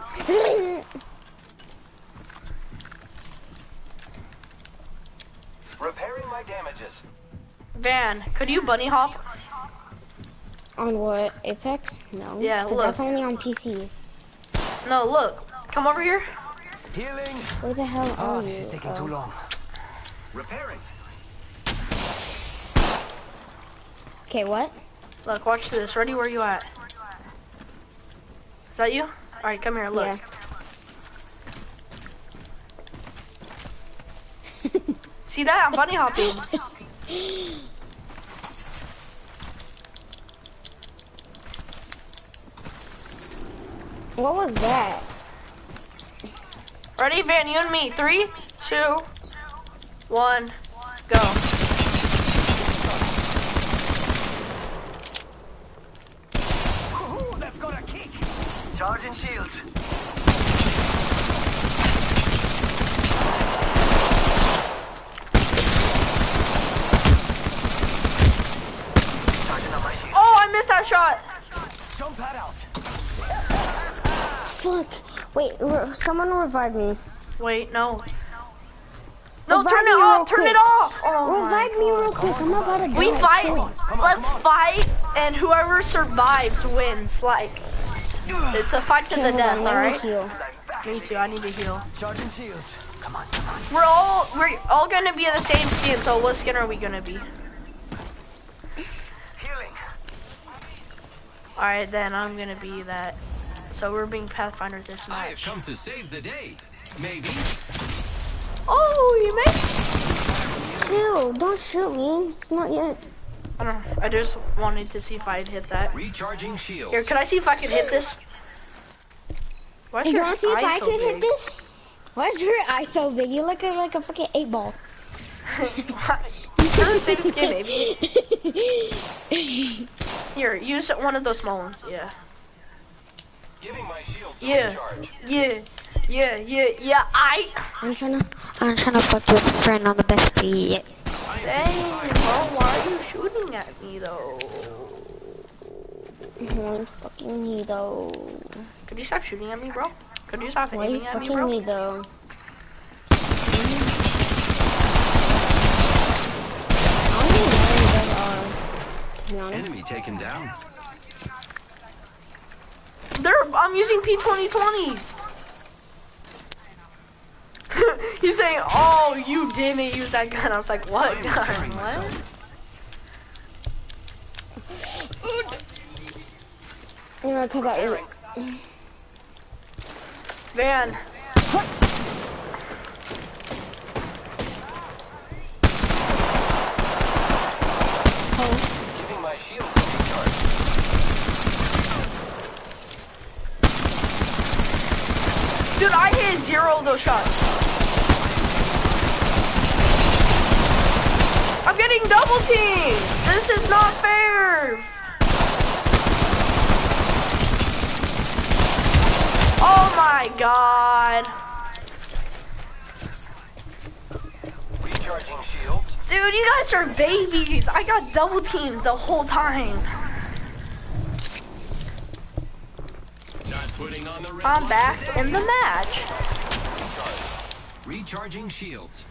Repairing my damages. Van, could you bunny hop? On what? Apex? No. Yeah, 'Cause look. that's only on P C. No, look. Come over here. Healing. Where the hell Oh, are this you? is taking Oh. too long. Repairing. Okay, what? Look, watch this. Ready? Where you at? Is that you? Alright, come here, look. Yeah. See that? I'm bunny hopping. What was that? Ready, Van? You and me. Three, two, one, go. Ooh, that's got a kick. Charging shields. Charging up my shield. Oh, I missed that shot. Jump pad out. Fuck. Wait, re someone revive me. Wait, no. No, Revive turn me it real off. Turn quick. it off. Oh Revive my me God. real quick. I'm about to die. We fight. Chill. Let's fight, and whoever survives wins. Like, It's a fight to Okay, the hold death, on, let me alright? heal. Me too, I need to heal. Charging shields. Come on, come on. We're all, we're all gonna be in the same skin, so what skin are we gonna be? Healing. Alright, then I'm gonna be that. So we're being Pathfinder this I have match. come to save the day. Maybe. Oh, you made? Chill, don't shoot me. It's not yet. I don't know. I just wanted to see if I'd hit that. Recharging shields. Here, can I see if I can hit this? Why's You your wanna see if eye I so can big? hit this? Why is your eye so big? You look like a fucking eight ball. You're the same skin, baby. Here, use one of those small ones. Yeah. Giving my shields a Yeah. recharge. Yeah. Yeah. Yeah. Yeah. I. I'm trying to, I'm trying to fuck your friend on the bestie. Dang, bro, why are you shooting at me though? Why fucking me though? Could you stop shooting at me, bro? Could you stop Why you aiming at me, fucking bro? me though? I don't even know who you guys are, to be honest. Enemy taken down. They're, I'm using P twenty twenties. He's saying, oh, you didn't use that gun. I was like, what gun? What? You know, cause I Van. Giving my shields a recharge. Dude, I hit zero of those shots. I'm getting double teamed. This is not fair. Oh my god. Recharging shields. Dude, you guys are babies. I got double teamed the whole time. Not putting on the red I'm light back today. in the match. Recharging shields.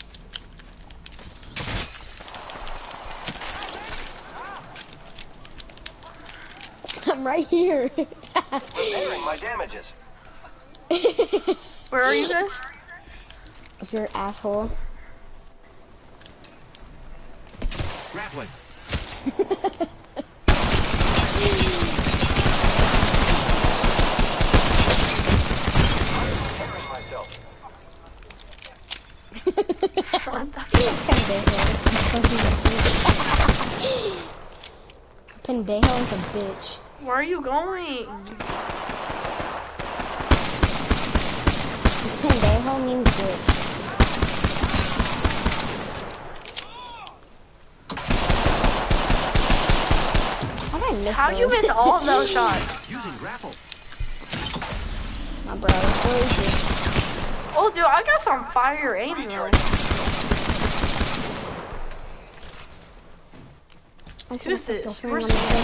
I'm right here. Repairing my damages. Where are you guys? If you're an asshole. Grappling. Repairing myself. Pendejo is a bitch. Where are you going? Pendejo means bitch. How did I miss How'd you those? miss all of those shots? Using grapple. My bro, it's crazy. Oh, dude, I got some fire aiming. Recharging. I'm Who's trying to this? fuck your Where's friend on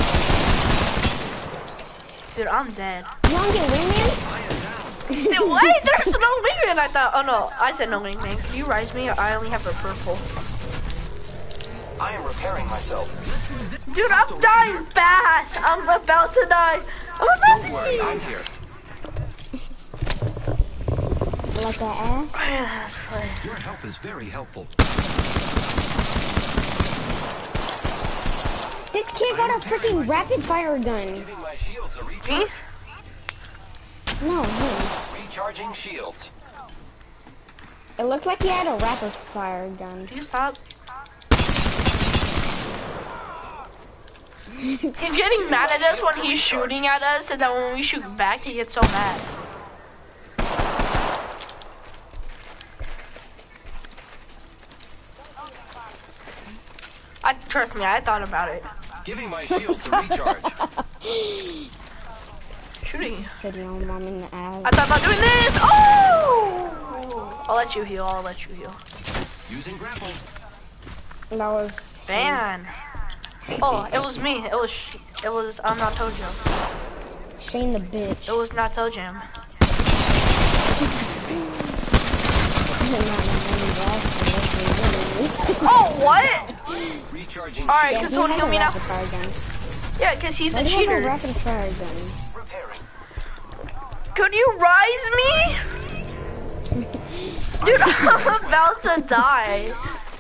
the Dude, I'm dead. You wanna get wingman? Dude, what? There's no wingman. I thought. Oh no, I said no wingman. Can you rise me? I only have a purple. I am repairing myself. Dude, I'm dying fast. I'm about to die. I'm about Don't to worry, die. I'm here. Like that ass? That's funny. Your help is very helpful. This kid got a freaking rapid fire gun. Giving my shields a Me? recharge. No, him. Recharging shields. It looked like he had a rapid fire gun. Can you stop? He's getting mad at us when he's shooting at us, and then when we shoot back, he gets so mad. I trust me, I thought about it. Giving my shields a recharge. Shooting. Hitting your mom in the ass. I thought about doing this. Oh! I'll let you heal. I'll let you heal. Using grapple. That was Van. Oh, it was me. It was. sh- It was. I'm not Tojo. Shane the bitch. It was not Tojam. Oh, what? Recharging All right, Yeah, can he someone has heal a me now? rapid fire gun. Yeah, because he's Why a do you have a cheater. rapid fire gun? Repairing could you rise me? Dude, I'm about to die.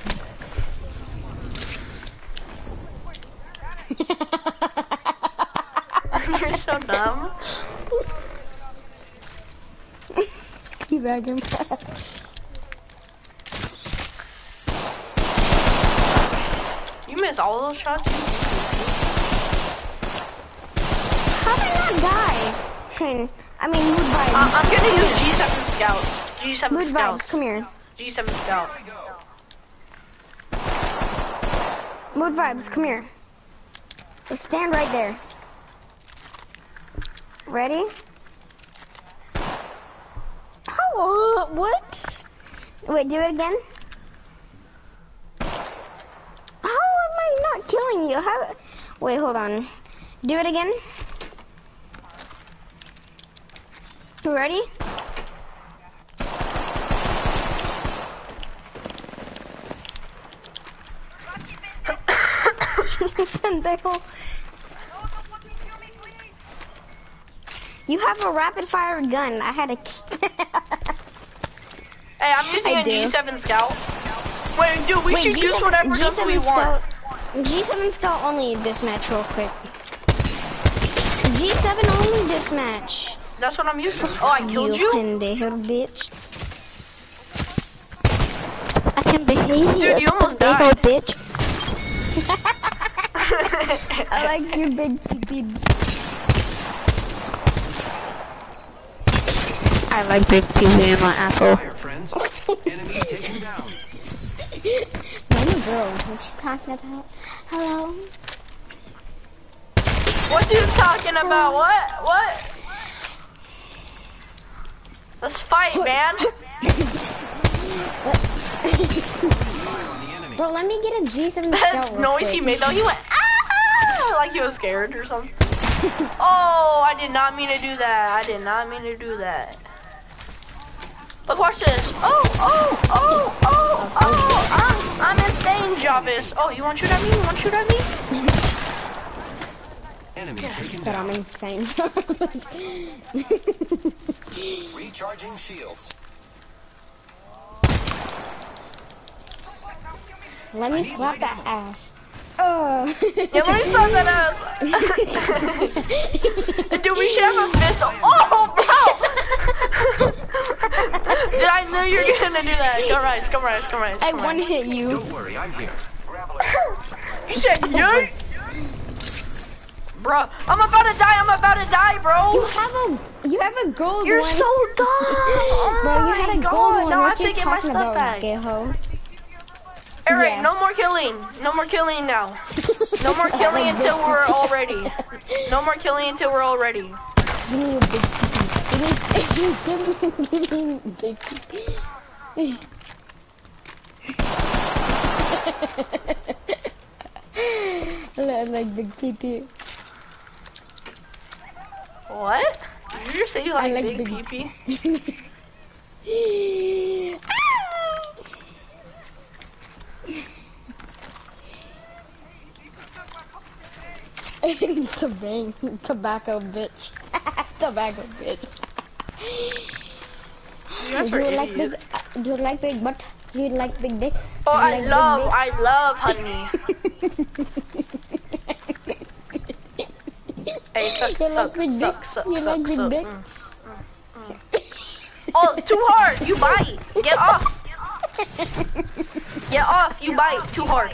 You're so dumb. Teabag him. You missed all those shots? How did I not die? Shane, I mean, mood vibes. Uh, I'm gonna use G seven scouts. G seven mood scouts. vibes, come here. G seven scouts. Mood vibes, come here. Just stand right there. Ready? How? Uh, what? Wait, do it again. How am I not killing you? How? Wait, hold on. Do it again. You ready? Pendejo. You have a rapid fire gun. I had a. Hey, I'm using I a do. G seven scout. Wait, dude, we Wait, should G use seven whatever G gun seven we want. Scout, G seven Scout only this match real quick. G seven only this match. That's what I'm using. Oh, I killed you? Pendejo, bitch. I can behave. Dude, you almost pendejo, died. bitch. I like your big pee. I like big pee in my asshole. Fire, friends. Enemy taken down. I'm a girl. What you talking about? Hello? What you talking about? What? What? Let's fight, man. Bro, let me get a G seven That Scout real noise quick. he made though, he went ah, like he was scared or something. Oh, I did not mean to do that. I did not mean to do that. Look, watch this. Oh, oh, oh, oh, oh, I'm, I'm insane, Jarvis. Oh, you want to shoot at me? You want to shoot at me? Enemy taken But down. I'm insane. Recharging shields. Let me slap that ass. Oh. Yeah, let me slap that ass. Dude, we should have a fist. Oh, bro! Dude, I knew you were gonna do that. Go rise, go rise, go rise. I Come one rise. hit you. Don't worry, I'm here. You said yeet? Bro, I'm about to die, I'm about to die, bro. You have a you have a gold You're one. so dumb. Oh Bro, you had a my gold God, one. now I What have you to get my talking stuff about, back. gay-ho? Alright, Yeah. no more killing. No more killing now. No more killing until we're all ready. No more killing until we're all ready. Give me your big pee. Give me, give me your big pee. I like big pee pee. What? Did you just say you like, like big big- pee-pee? Tabang, tobacco bitch. Tobacco bitch. You guys Do are you like big? idiots. Uh, do you like big butt? Do you like big dick? Oh, Do you I like big love, dick? I love honey. Hey, suck, You suck, like big suck, dick? suck, You suck, like big suck. dick? Mm, mm, mm. Oh, too hard. You bite. Get off. Get off. You bite. Too hard.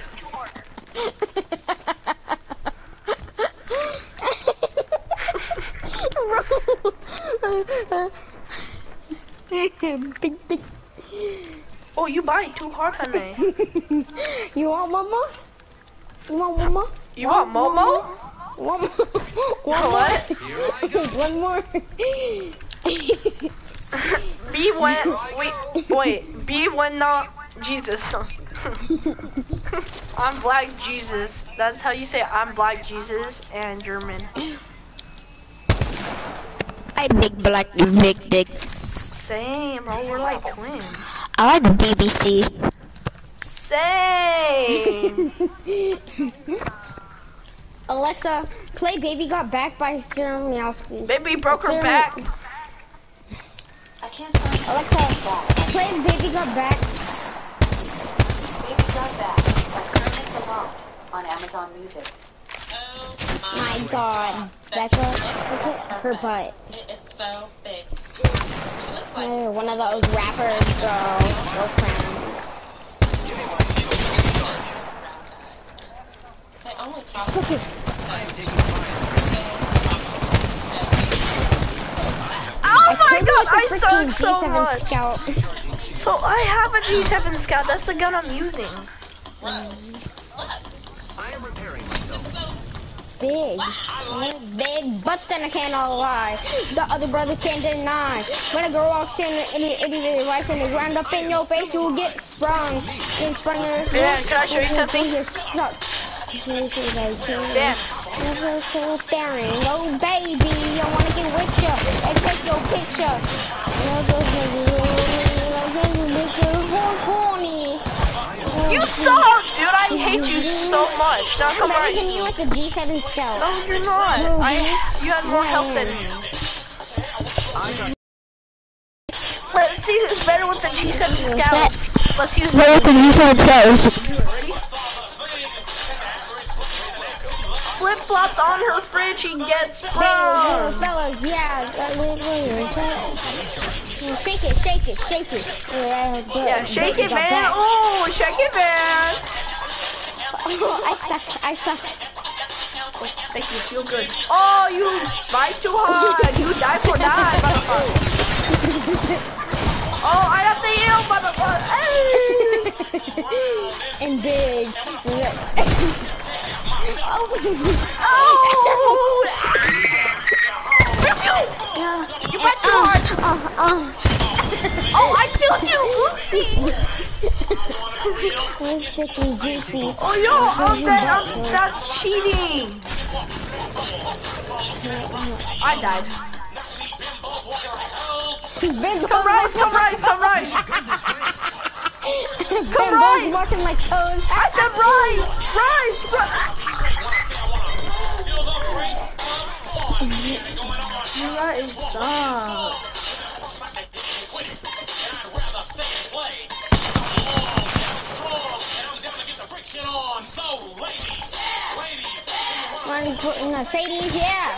Big dick. Oh, you bite too hard, honey. You want mama? You want mama? You want Momo? One more. One What? more. One more. B when wait wait B when not Jesus. I'm Black Jesus. That's how you say I'm Black Jesus and German. I big black big dick. Same, bro. We're like twins. I like the B B C. Same. Alexa, play Baby Got Back by Sarah Meowski. Baby broke her Sarah- back. can't find Alexa, play Baby Got Back. Baby Got Back by Sir Mix-a-Lot on Amazon Music. My God, Becca, look at her butt. It is so big. She looks like Oh, one of those rappers, girls, girlfriends. they only cost Look at. Oh my killed god, her I with the suck freaking so G seven much. Scout. So I have a G seven Scout. That's the gun I'm using. I am repairing myself. Big. Big butts and I cannot lie. The other brothers can't deny. When a girl walks in and it lights in the ground up in your face, you'll get sprung. Then sprung in the Yeah, can I show you something? You're stuck. Yeah. Never still staring. Oh baby, I wanna get with ya and take your picture. Horny. You suck, dude. I hate you so much. Now I'm come better right. than you with the G seven Scout. No, you're not. I, you had more health than me. Let's see who's better with the G seven Scout. Let's see who's better with the G seven Scout. Flip flops on her fridge. He gets sprung. Fellas, yeah. Shake it, shake it, shake it. Yeah, shake it, man. Oh, shake it, man. I suck, I suck. Make you feel good. Oh, you fight too hard. You die for die, motherfucker. Oh, I have to heal, motherfucker. And big. Oh. Oh. Yeah. You fight too hard. Uh, uh. Oh, I killed you. Oopsie. We're thick and juicy. Oh, yo, I'm dead. I'm, that's cheating. I died. Bimbo's Come rise, come rise, come rise. Bimbo's rise. walking like toes. I said rise, rise, rise. You guys suck. Mercedes, yeah.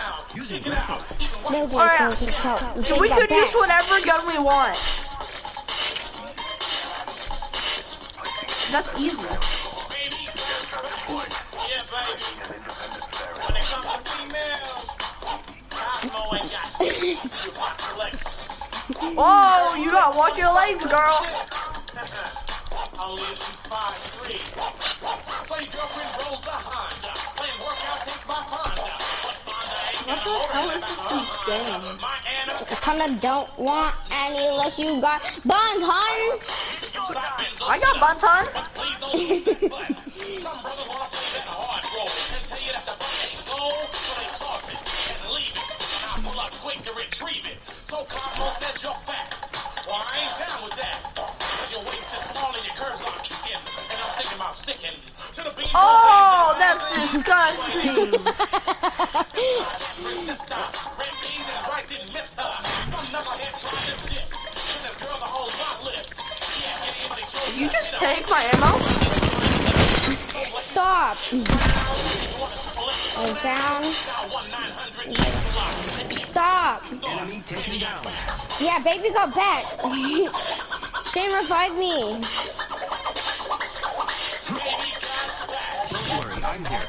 Alright, we could use whatever gun we want. That's easy. Oh, you gotta watch your legs, girl. What the hell is this dude saying? I kinda don't want any unless you got buns, hun. I got buns, hun. Oh, that's disgusting. Did you just take my ammo? Stop. Oh, down. Stop. Enemy taken down. Yeah, baby got back. Shane revived me. Don't worry, I'm here.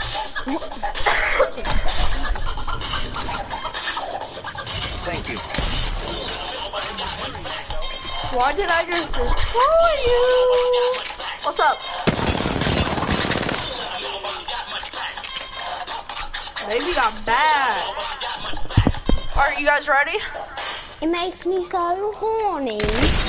Thank you. Why did I just destroy you? What's up? Baby got bad. Alright, you guys ready? It makes me so horny.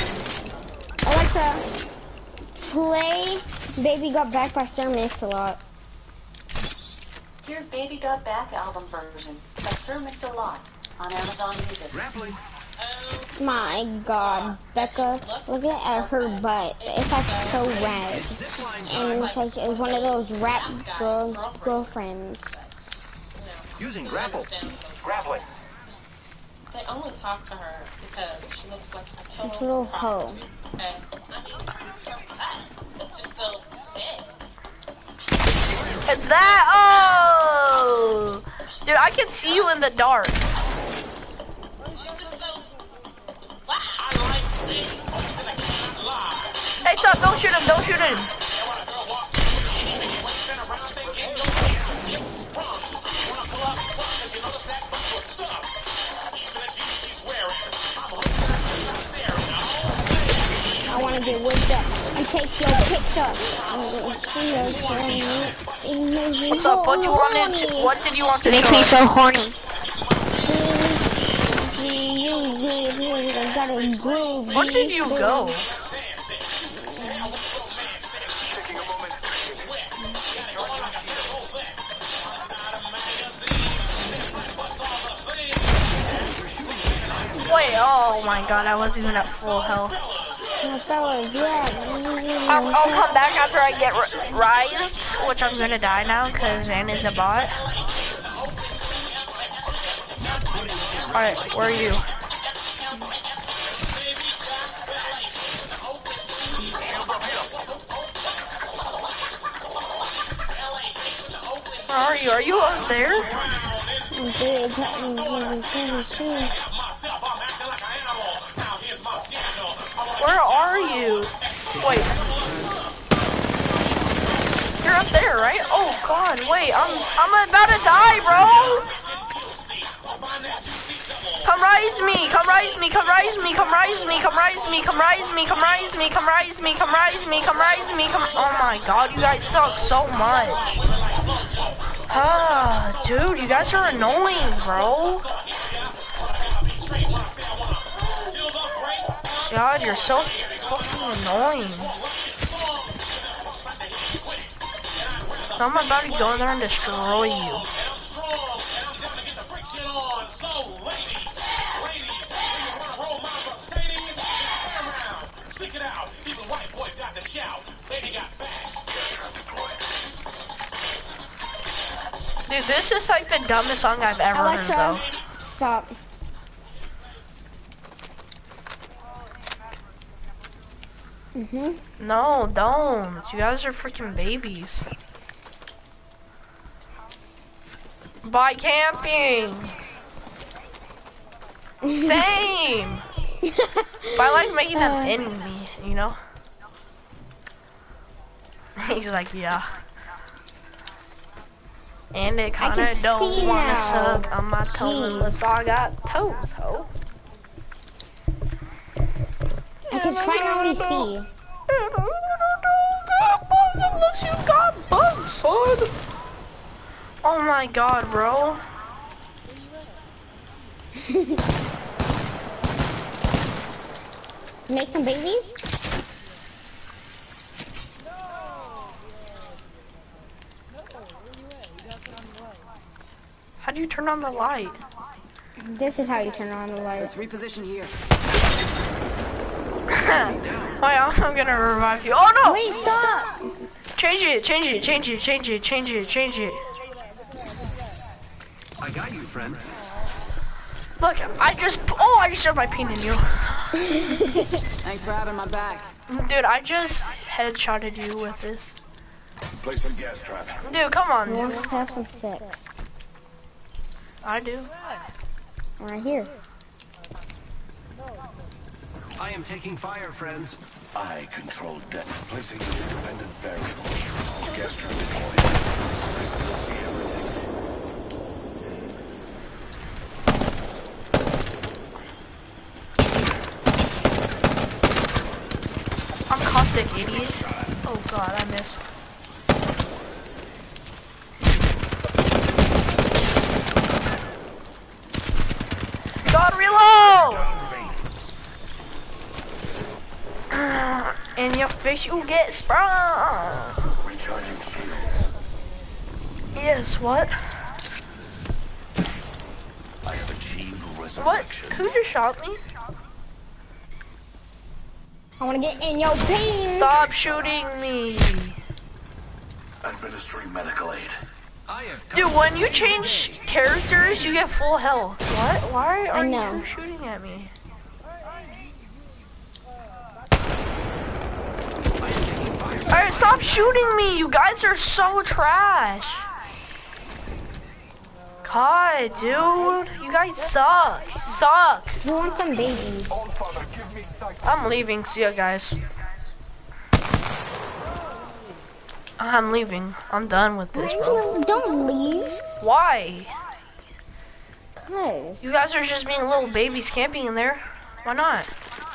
Alexa, play Baby Got Back by Sir Mix-a-Lot. Here's Baby Got Back album version by Sir Mix-a-Lot on Amazon Music. Grappling. My God, Becca, look at her butt. It's like so red. And it's like it's one of those rap girls' girlfriends. Using grapple. Grappling. only talk to her because she looks like a total, It's a little hoe. Okay. It's just so sick. It's that. Oh, dude, I can see you in the dark. Hey, stop! Don't shoot him! Don't shoot him! I wanna get whipped up and take your picture. What's up? What do you want to? What did you want to? Makes me so horny. Where did you go? Wait, oh my god, I wasn't even at full health. I'll, I'll come back after I get rised, which I'm gonna die now because Van is a bot. Alright, where are you? Where are you? Are you up there? Where are you? Wait. You're up there, right? Oh god, wait, I'm I'm about to die, bro! Come rise me, come rise me, come rise me, come rise me, come rise me, come rise me, come rise me, come rise me, come rise me, come rise me, come oh my god, you guys suck so much. Ah, dude, you guys are annoying, bro. God, you're so fucking annoying. I'm about to go there and destroy you. Dude, this is like the dumbest song I've ever Alexa, heard, though. Stop. Mhm. No, don't. You guys are freaking babies. By camping. Same. But I like making them Uh. in me, you know? He's like, yeah. And it I kinda can don't see wanna now. suck on my toes unless I got toes, ho. I can finally see. Unless you got bugs, son. Oh my god, bro. Make some babies? How do you turn on the light? This is how you turn on the light. Let's reposition here. Wait, I'm, I'm gonna revive you. Oh no! Wait, stop! Change it, change it, change it, change it, change it, change it. I got you, friend. Look, I just, oh, I just shoved my peen in you. Thanks for having my back. Dude, I just headshotted you with this. Place some gas trap. Dude, come on, Who dude. wants to have some sex? I do. Right here. I am taking fire, friends. I control depth. Placing an independent variable. Gas trap deployed. Place will see everything. I'm caustic, idiot. Oh god, I missed. God, reload! In your face, you get sprung. Recharging shields. Yes, what? I have achieved What? resurrection. Who just shot me? I wanna get in your beans! Stop shooting me. Administering medical aid. I have Dude, when you change characters, you get full health. What? Why are I know. you shooting at me? Alright, stop shooting me. You guys are so trash. God, dude. You guys suck. Suck. You want some babies? I'm leaving. See ya, guys. I'm leaving. I'm done with this, bro. Don't leave. Why? Cause You guys are just being little babies camping in there. Why not?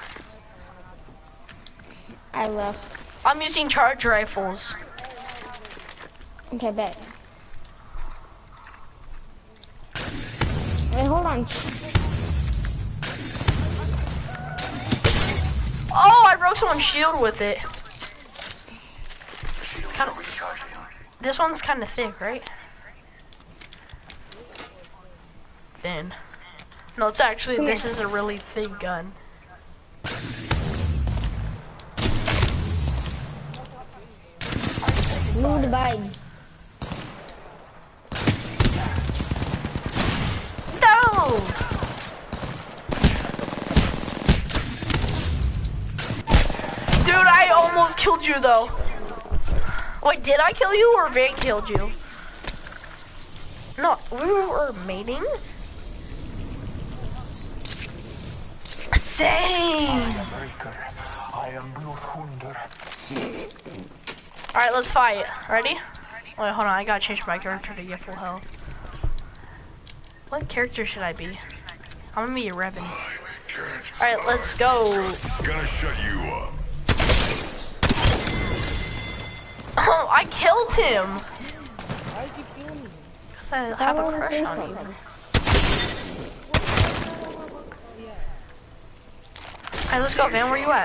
I left. I'm using charge rifles. Okay, bet. Wait, hold on. Oh, I broke someone's shield with it. It's kind of, this one's kind of thick, right? Thin. No, it's actually, Come this here. is a really thick gun. Mood vibes. No! Dude, I almost killed you though. Wait, did I kill you or Van killed you? No, we were mating? Same! I am Bluthunder. Alright, let's fight. Ready? Wait, hold on, I gotta change my character to get full health. What character should I be? I'm gonna be a Revan. Alright, let's go. Gonna shut you up. Oh, I killed him! Why did you kill me? Cause I have a crush on you. Alright, let's go, Van, where you at?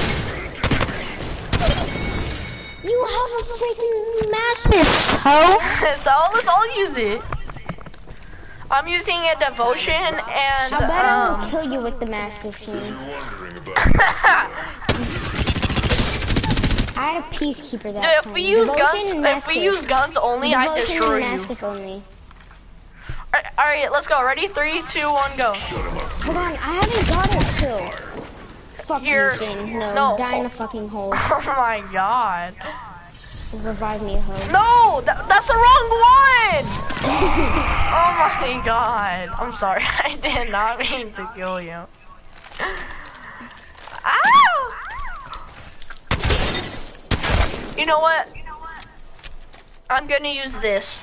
You have a freaking master, so? So, let's all use it. I'm using a devotion and, I bet I um... will kill you with the master soon. I had a peacekeeper that Dude, if time. we use Devotion guns, and if we mastiff. use guns only, I Devotion destroy and you. mastiff only. Alright, alright, let's go. Ready? Three, two, one, go. Hold on, I haven't got it too. Fuck Here. you, Finn. No, No. die in a fucking hole. Oh my god. Revive me, hoe. No, that, that's the wrong one. Oh my god. I'm sorry. I did not mean to kill you. Ow! You know what? I'm gonna use this.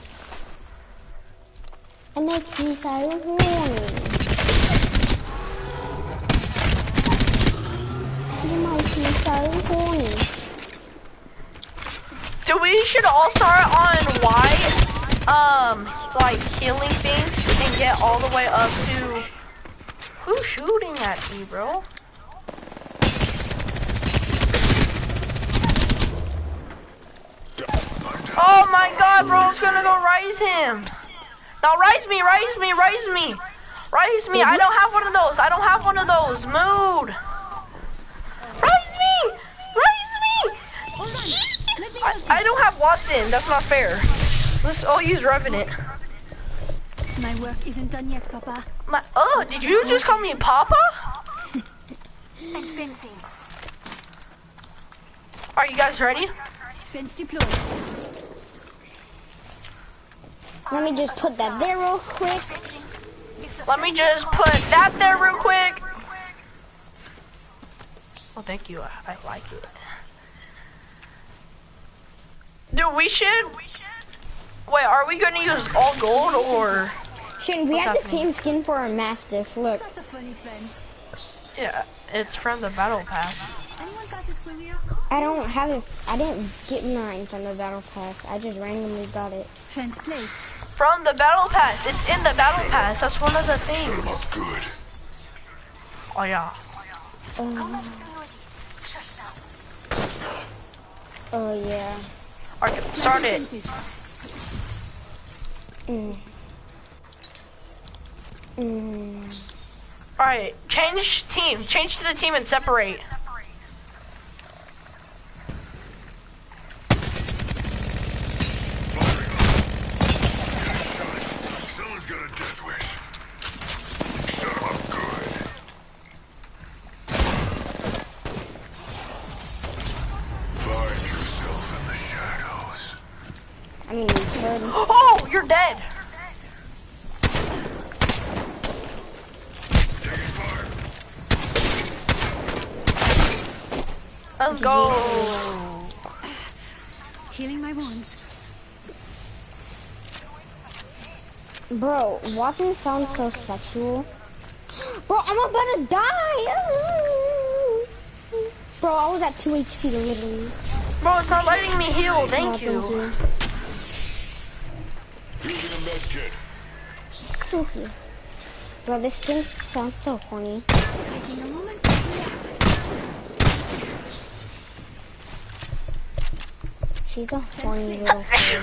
It makes me so horny. You make me so horny. Dude, we should all start on white, um, like healing things and get all the way up to. Who's shooting at me, bro? Oh my god, bro, I was gonna go rise him. Now rise me, rise me, rise me. Rise me, I don't have one of those, I don't have one of those. Mood. Rise me, rise me. I, I don't have Watson, that's not fair. Let's all use Revenant. My work isn't done yet, Papa. My, oh, did you just call me Papa? Are you guys ready? Fence deployed. Let me just put that there real quick. Let me just put that there real quick. Oh, thank you. I, I like it. Dude, we should. Wait, are we gonna use all gold or? Shouldn't we What's have the happening? same skin for our mastiff? Look. That's a funny fence. Yeah, it's from the battle pass. Anyone got a swim here? I don't have it. I didn't get mine from the battle pass. I just randomly got it. Fence placed. From the battle pass. It's in the battle pass. That's one of the things. Good. Oh yeah. Oh. Oh yeah. Alright, start it. Mm. Mm. Alright, change team. Change to the team and separate. good. Oh, you're dead. Let's go. Healing my wounds. Bro, walking sounds so sexual. Bro, I'm about to die. Bro, I was at two H P literally. Bro, it's not letting me heal. Thank you. Using a med kit. Stinky. Bro, this thing sounds so horny. Taking a moment. She's a horny little thing.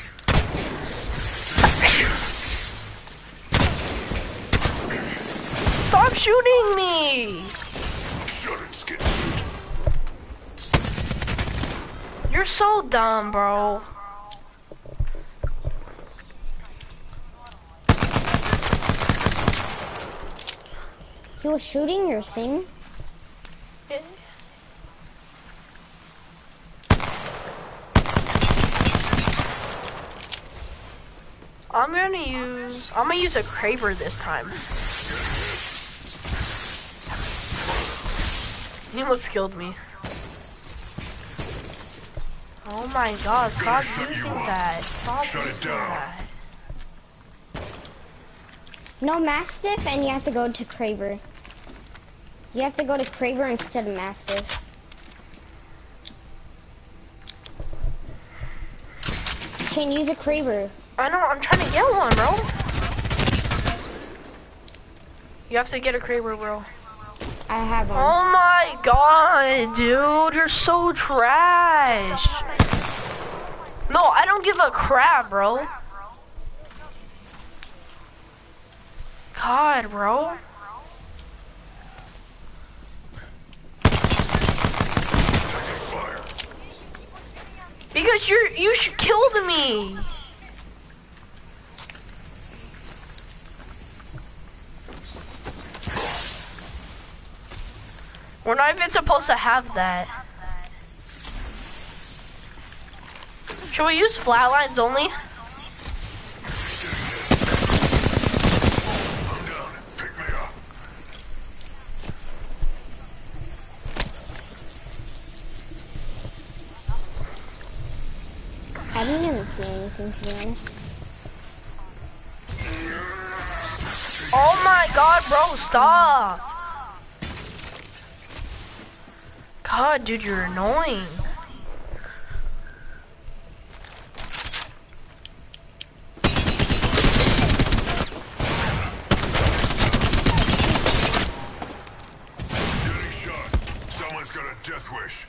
Stop shooting me! Shut it, Skid. You're so dumb, bro. He was shooting your thing? I'm gonna use, I'm gonna use a Kraber this time. He almost killed me. Oh my god, stop using that. Stop using that. No Mastiff, and you have to go to Kraber. You have to go to Kraber instead of Mastiff. Can't use a Kraber. I know, I'm trying to get one, bro. You have to get a Kraber, bro. I have one. Oh my god, dude, you're so trash. No, I don't give a crap, bro. God, bro. Because you're, you should killed me. We're not even supposed to have that. Should we use flatlines only? I didn't even see anything, to be honest. Oh my god, bro, stop. God, dude, you're annoying. Getting shot. Someone's got a death wish.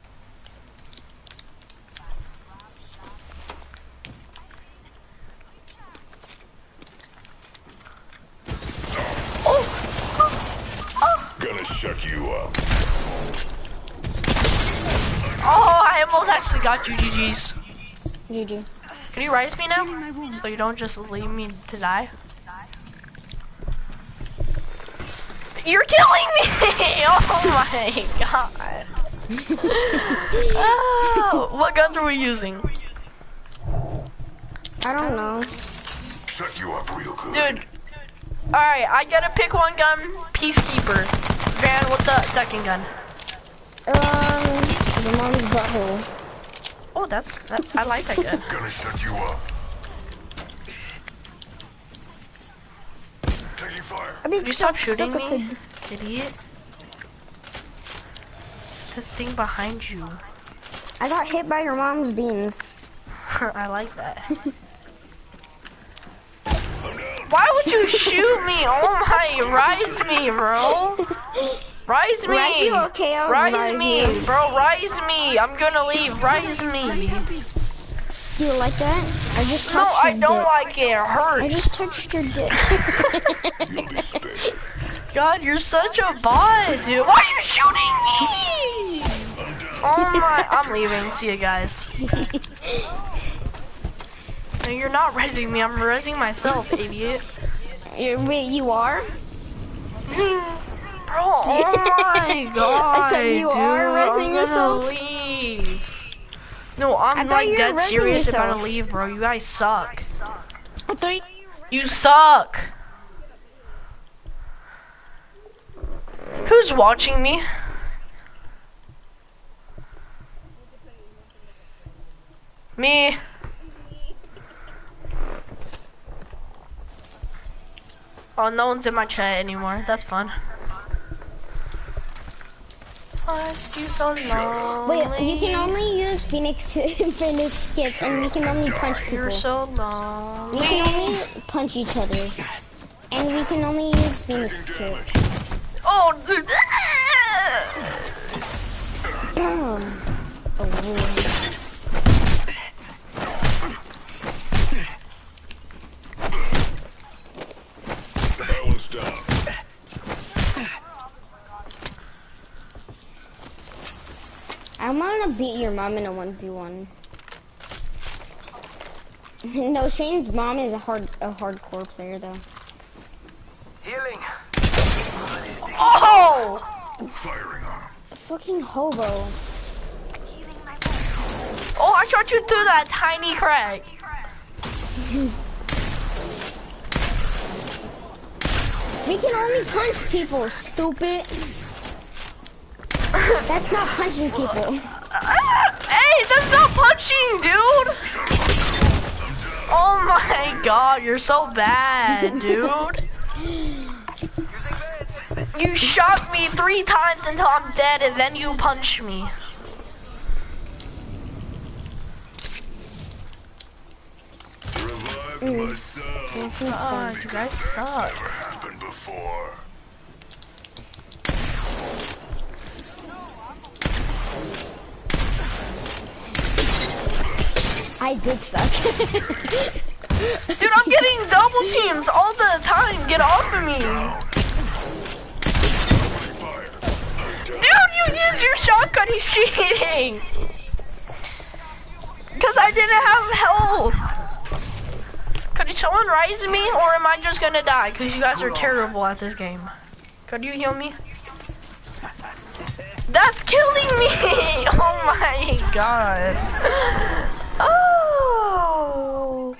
Gonna shut you up. Oh, I almost actually got you, G G's. G G. Can you rise me now? So you don't just leave me to die? You're killing me! Oh my god. Oh, what guns are we using? I don't know. Shut you up real good. Dude. Alright, I gotta pick one gun. Peacekeeper. Van, what's up? Second gun. Um, the mom's butthole. Oh, that's, that, I like that gun. Gonna shut you up. Taking fire. I mean, Could you stop shooting stuck me, idiot? The thing behind you. I got hit by your mom's beans. I like that. Why would you shoot me? Oh my, rise me, bro. Rise me. Rise you okay? I'll rise rise me, you. bro. Rise me. I'm gonna leave. Rise me. Do you like that? I just touched No, your I don't dick. like it. It hurts. I just touched your dick. God, you're such a bot, dude. Why are you shooting me? Oh my, I'm leaving. See you guys. No, you're not resing me. I'm resing myself, idiot. You, wait, you are? Bro, oh my god. I said you dude, are resing I'm yourself. Leave. No, I'm thought like you were dead resting serious about yourself. to leave, bro. You guys suck. I thought you... You suck. Who's watching me? Me. Oh, no one's in my chat anymore. That's fun. Lost you so lonely. Wait, you can only use Phoenix Phoenix kits, and we can only punch people. You're so lonely. We can only punch each other, and we can only use Phoenix kits. Oh, dude. Boom. Oh, Balanced out. I'm gonna beat your mom in a one v one. No, Shane's mom is a hard, a hardcore player though. Healing. Oh! Firing on him. Fucking hobo. Oh, I shot you through that tiny crack. We can only punch people, stupid. That's not punching people. Hey, that's not punching, dude. Oh my god, you're so bad, dude. You shot me three times until I'm dead and then you punch me. Revived Mm. myself. Oh, you guys suck. Never happened before. I big suck. Dude, I'm getting double teams all the time. Get off of me. Dude, you used your shotgun. He's cheating. Because I didn't have health. Could someone rise me or am I just going to die? Because you guys are terrible at this game. Could you heal me? That's killing me. Oh my god. Oh.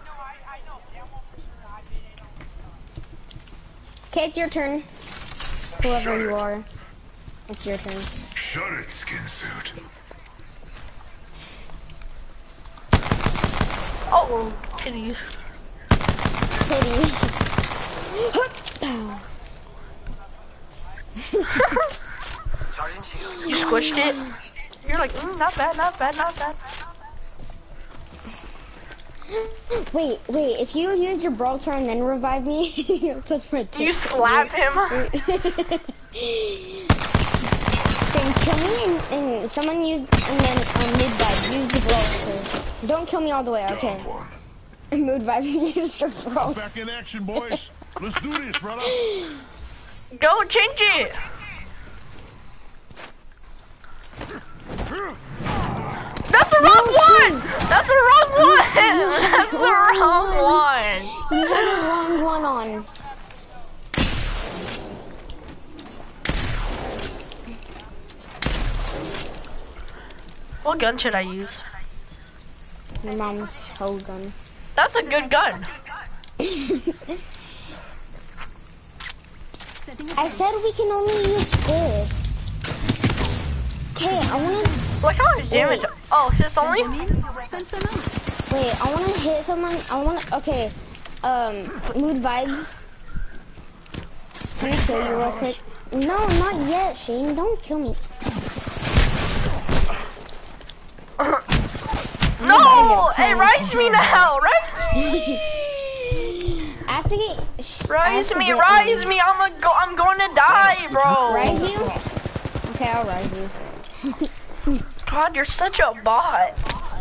Okay, it's your turn. Whoever you are. It's your turn. Shut it, skin suit. Oh, titties. Titty. You squished it. You're like, mm, not bad, not bad, not bad. Wait, wait, if you use your brawl turn and then revive me, you'll touch my tip. You slap him. Shane, kill me and, and someone use, and then um, mid vibe, use the brawl turn. Don't kill me all the way, okay? Mood vibe, use your brawl. Back in action, boys. Let's do this, brother. Go change it. That's the wrong one! That's the wrong one! That's the wrong one! You had the wrong one on. What gun should I use? Your mom's hoe gun. That's a good gun. I said we can only use fists. Okay, I wanna... Look how much damage. Wait. Oh, fist only? Wait, I wanna hit someone. I wanna. Okay, um, mood vibes. Can I kill you real quick? No, not yet, Shane. Don't kill me. No! Hey, rise me now! Rise me! I have to get. Rise to me! get, Rise um, me! I'm a go. I'm going to die, bro. Rise you? Okay, I'll rise you. God, you're such a bot.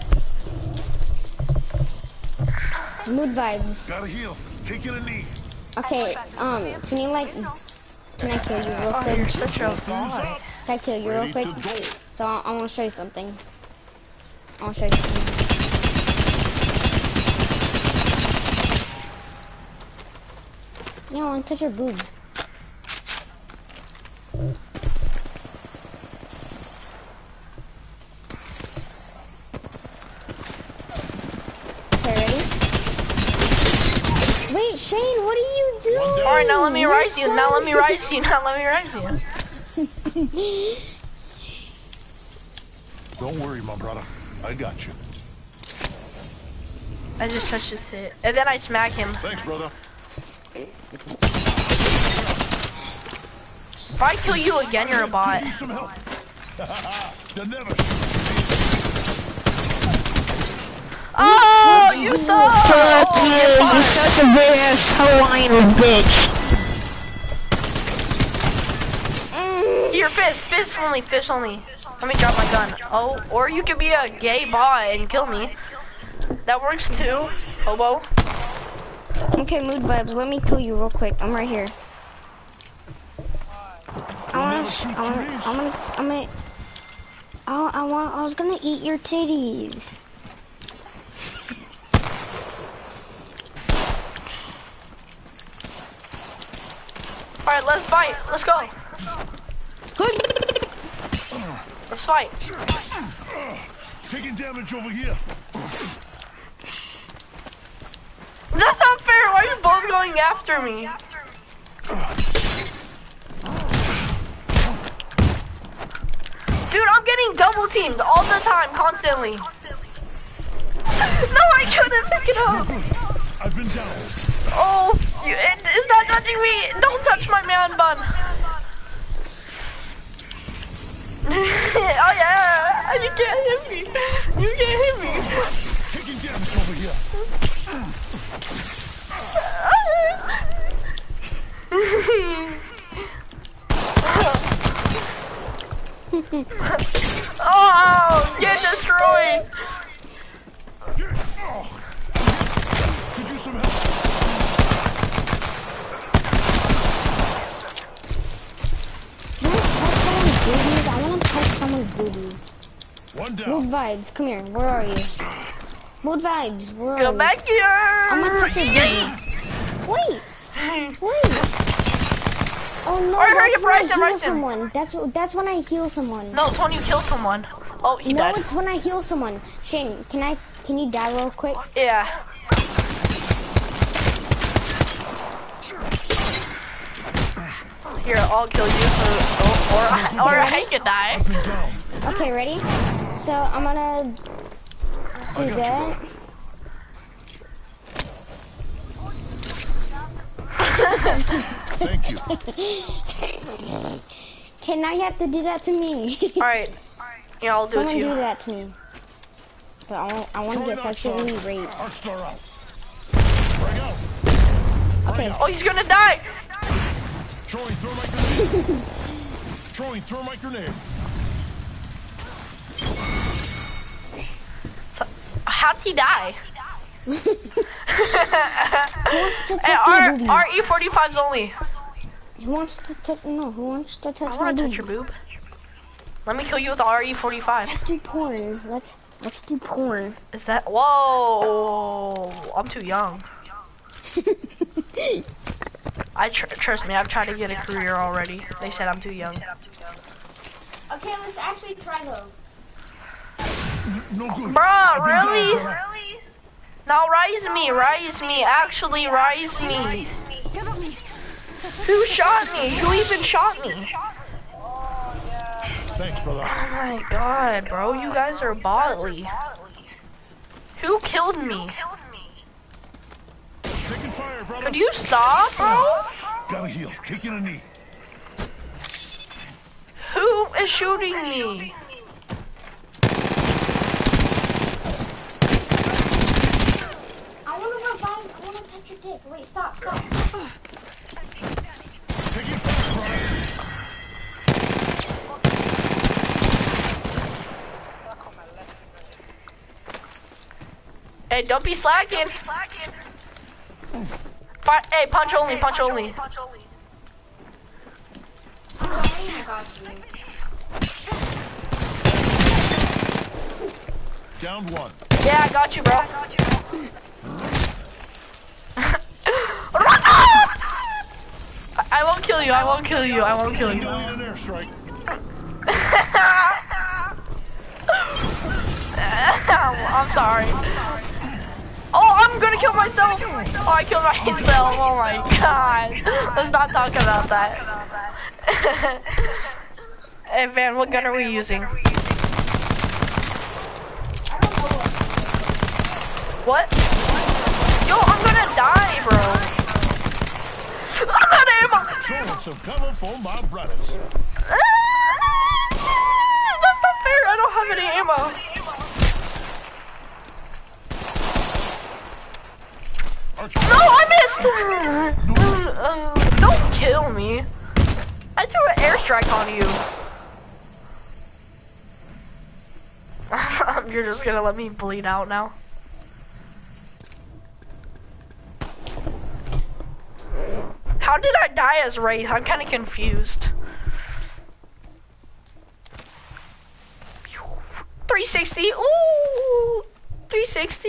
Mood vibes. Gotta heal. Taking a knee. Okay, um, can you like, can I kill you real Oh, quick? you're such a bot. Can I kill you real Ready quick? to go. So I, I want to show you something. I want to show you something. You know, I want to touch your boobs. Alright, now let me rise you. Now let me rise you. Now let me rise you. Don't worry, my brother. I got you. I just touched his hit. And then I smack him. Thanks, brother. If I kill you again, you're a bot. Need some help. They'll never. Oh, you suck! Fuck you, you such a big ass Hawaiian bitch. Here, fish, fish only, fish only. Let me drop my gun. Oh, or you could be a gay bot and kill me. That works too, hobo. Okay, mood vibes. Let me kill you real quick. I'm right here. I wanna, I wanna, I wanna, I wanna. Oh, I want. I was gonna eat your titties. All right, let's fight. Let's go. Let's fight. Taking damage over here. That's not fair. Why are you both going after me? Dude, I'm getting double teamed all the time, constantly. No, I couldn't pick it up. I've been down. Oh, you, it, it's not touching me. Don't touch my man bun. Oh yeah, you can't hit me. You can't hit me. Taking damage over here. Oh, get destroyed. Could use some help. I wanna touch someone's booties. One down. Mood vibes, come here. Where are you? Mood vibes, where are you? Come back here. I'm gonna touch your booties. Wait, wait. Oh no, Alright, hurry that's up, when rise I him, heal rise him. someone. That's that's when I heal someone. No, it's when you kill someone. Oh, he no, died. it's when I heal someone. Shane, can I? Can you die real quick? Yeah. Here, I'll kill you, so, or, or, I, or I can die. Okay, ready? So I'm gonna do that. Thank you. Okay, now you have to do that to me. Alright. Yeah, I'll do Someone it to you. do that to me. But I want, I want to get sexually raped. Okay. Oh, he's gonna die! Throwing thermite grenade. Throwing thermite grenade. So, how'd he die? Hey, R, R E forty-fives only. Who wants to touch? No, who wants to touch I my wanna touch your boobies? boob. Let me kill you with the R E forty-five. Let's do porn. Let's let's do porn. Is that? Whoa! I'm too young. I tr trust me. I've tried to get a career already. They said I'm too young. Okay, let's actually try though. No good. Bruh, really? Really? Now rise me, rise me, actually rise me. Who shot me? Who even shot me? Thanks, brother. Oh my god, bro, you guys are bodily. Who killed me? Taking fire, brother. Could you stop, bro? Gotta heal. Taking a knee. Who is shooting me? I wanna revive, I wanna touch your dick. Wait, stop, stop. Taking fire, brother. Hey, don't be slacking. Fi hey, punch only, punch only. I got you. Down one. Yeah, I got you, bro. I, I won't kill you, I won't kill you, I won't kill you. Need an airstrike. I'm sorry. Oh, I'm gonna kill myself. Oh, I killed myself. Oh my god. Let's not talk about that. Hey, Van, what gun are we using? What? Yo, I'm gonna die, bro. I'm out of ammo. Throwing some cover for my brothers. That's not fair. I don't have any ammo. No, I missed. Uh, uh, don't kill me. I threw an airstrike on you. You're just gonna let me bleed out now. How did I die as Wraith? I'm kind of confused. three sixty. Ooh, three sixty.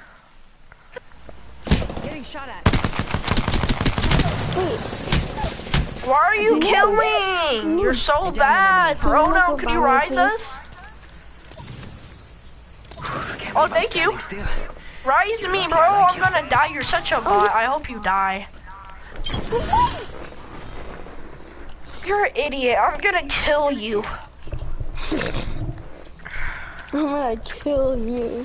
Getting shot at. Wait. Why are you No. killing? No. You're so bad, Can you bro. look Now, up can you Bible, rise please? us? Oh, thank you. Rise me, bro. I'm gonna die. You're such a bot. I hope you die. You're an idiot. I'm gonna kill you. I'm gonna kill you.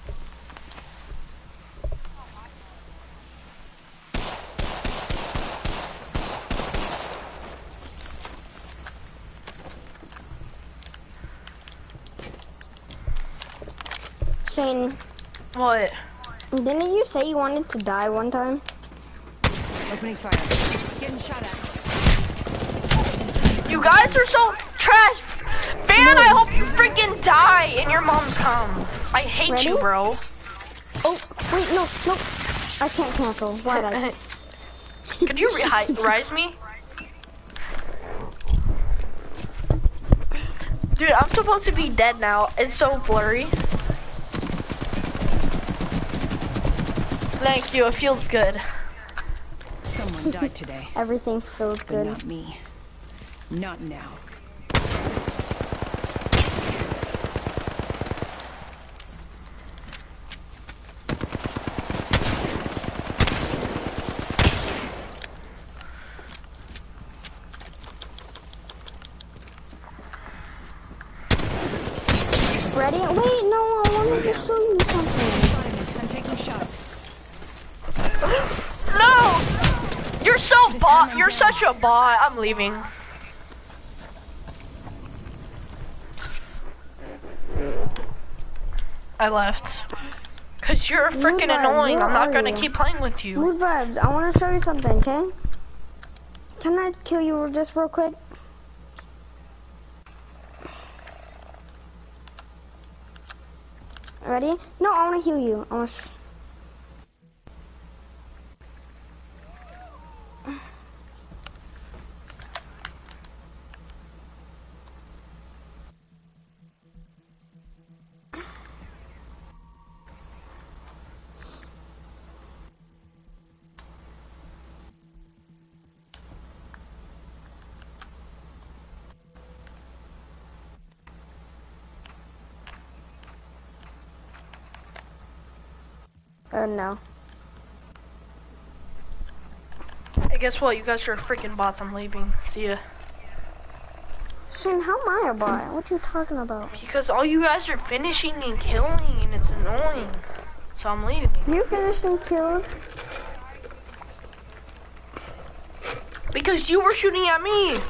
Shane, What? didn't you say you wanted to die one time? Opening fire. Getting shot at. You guys are so trash. Van, I hope you freaking die and your mom's come. I hate Ready? you, bro. Oh, wait, no, no. I can't cancel. Why'd I? Could you re rise me? Dude, I'm supposed to be dead now. It's so blurry. Thank you, it feels good. Someone died today. Everything feels But good. not me. Not now. Ready? Wait, no, I wanted to show you something. I'm taking shots. No! You're so bot. You're such a bot. I'm leaving. I left. Cause you're freaking Mood vibes, annoying. where I'm not are gonna you? keep playing with you. Mood vibes, I want to show you something, okay? Can I kill you just real quick? Ready? No, I want to heal you. I want to. Uh, no. Hey, guess what? You guys are freaking bots. I'm leaving. See ya. Shane, how am I a bot? What you talking about? Because all you guys are finishing and killing, and it's annoying. So I'm leaving. You finished and killed? Because you were shooting at me.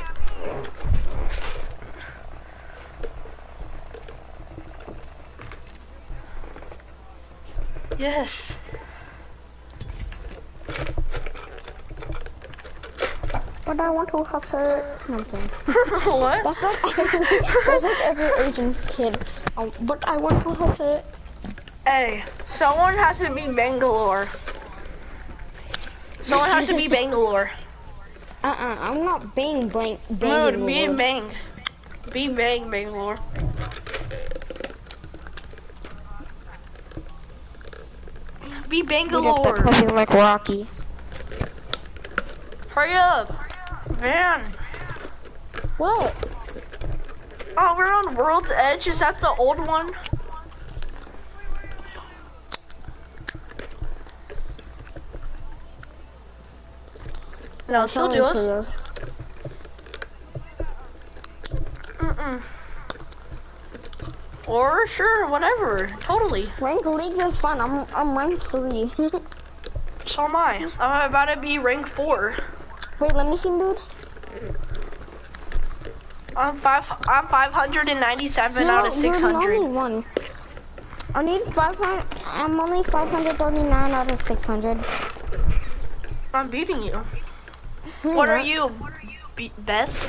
Yes. But I want to have her. No, I'm kidding. What? That's like that's like every Asian kid. Um, but I want to have her. Hey, someone has to be Bangalore. Someone has to be Bangalore. Uh-uh, I'm not bang blank Dude, bang. be bang. Be bang, Bangalore. Be Bangalore. Probably like Rocky. Hurry up. Van. What? Oh, we're on World's Edge. Is that the old one? No, still do us. Trios. Mm-mm. Or sure, whatever. Totally. Rank leagues is fun. I'm I'm rank three. So am I. I'm about to be rank four. Wait, let me see, dude. I'm five. I'm five hundred ninety-seven No, out of six you're the hundred. only one. I need five hundred. I'm only five hundred thirty-nine out of six hundred. I'm beating you. You're What are not. you? Be best?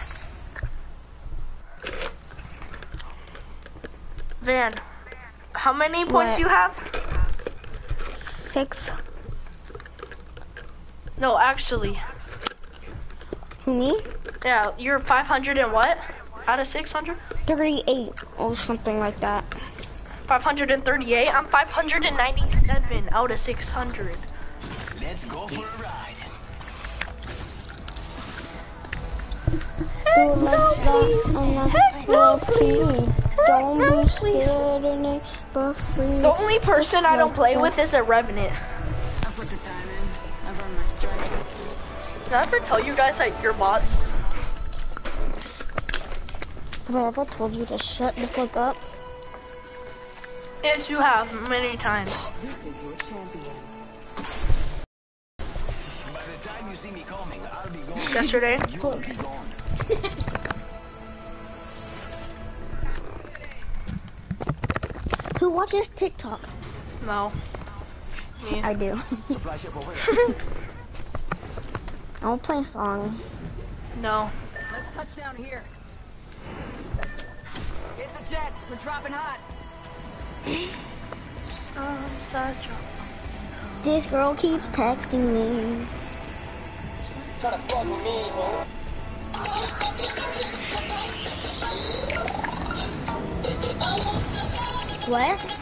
Van, how many points What? you have? Six. No, actually. Who, me? Yeah, you're five hundred and what? Out of six hundred? thirty-eight or something like that. five hundred thirty-eight? I'm five hundred ninety-seven out of six hundred. Let's go for a ride. Heck no, please. Heck no, please. Don't be scared of it, but free. The only person I don't play with is a Revenant. I put the time in. I've earned my stripes. Did I ever tell you guys that you're bots? Have I ever told you to shut the fuck up? Yes, you have, many times. This is your champion. By the time you see me coming, I'll be gone. Yesterday? You will be gone. Who watches TikTok? No. Me. I do. Supply ship away. I will play a song. No. Let's touch down here. Hit the jets. We're dropping hot. I'm such a... This girl keeps texting me. Trying to fuck with me, bro. What?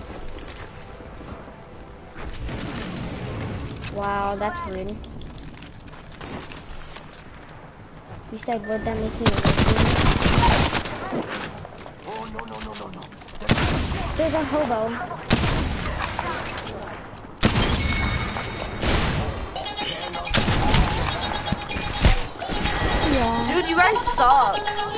Wow, that's rude. You said, would that make me Oh, no, no, no, no, no. There's a hobo. Yeah. Dude, you guys suck.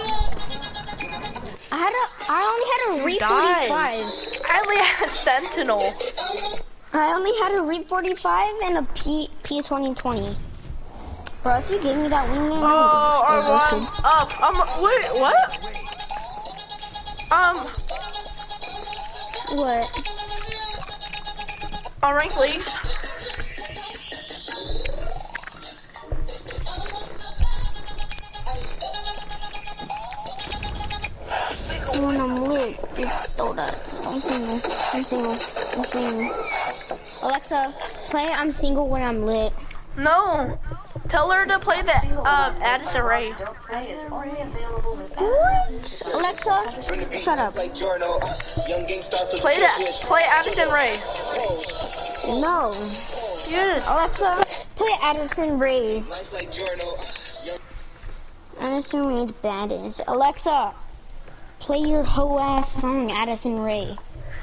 I had a, I only had a Reap died. forty-five. I only had a Sentinel. I only had a Reap forty-five and a P P twenty twenty. Bro, if you gave me that wingman, Oh, I I would want have up. Um, wait, what? Um, What? on rank leagues. When I'm lit, just throw that. I'm single. I'm single. I'm single. Alexa, play I'm single when I'm lit. No. Tell her to play the uh, Addison Rae. What? Alexa, shut up. Play that. Play Addison Rae. No. Yes. Alexa, play Addison Rae. Addison Rae's baddest. Alexa, play your hoe ass song, Addison Rae.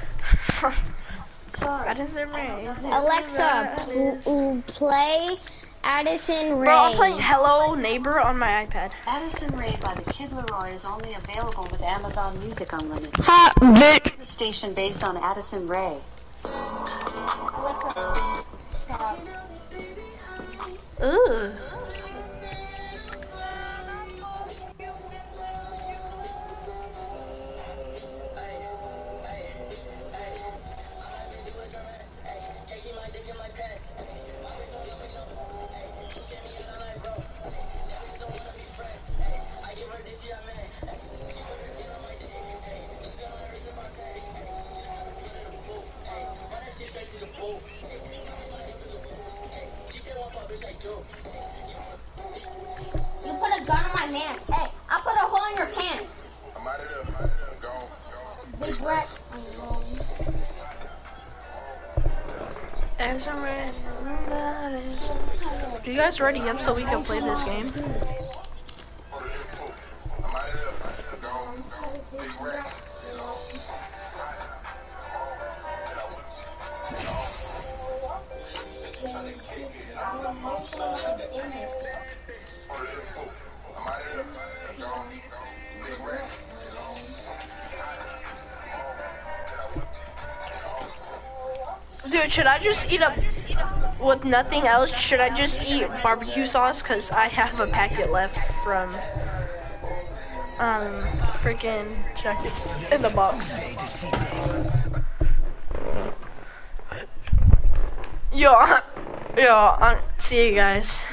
Addison Rae. Alexa, pl play Addison Rae. Bro, I'm playing Hello Neighbor on my iPad. Addison Rae by the Kid Leroy is only available with Amazon Music Unlimited. Ha, bitch. It's a station based on Addison Rae. Ooh. You put a gun on my man. Hey, I'll put a hole in your pants. I'm out of there. I'm out of there. Go. Go. Big rat. Addison Rae. Are you guys ready up so we can play this game? I'm out of there. Go. Go. Big rat. You know. Since you're trying to kick it, I'm the most son. Dude, should I just eat up with nothing else? Should I just eat barbecue sauce? Cause I have a packet left from um freaking check it in the box. Yo, yo, uh, see you guys.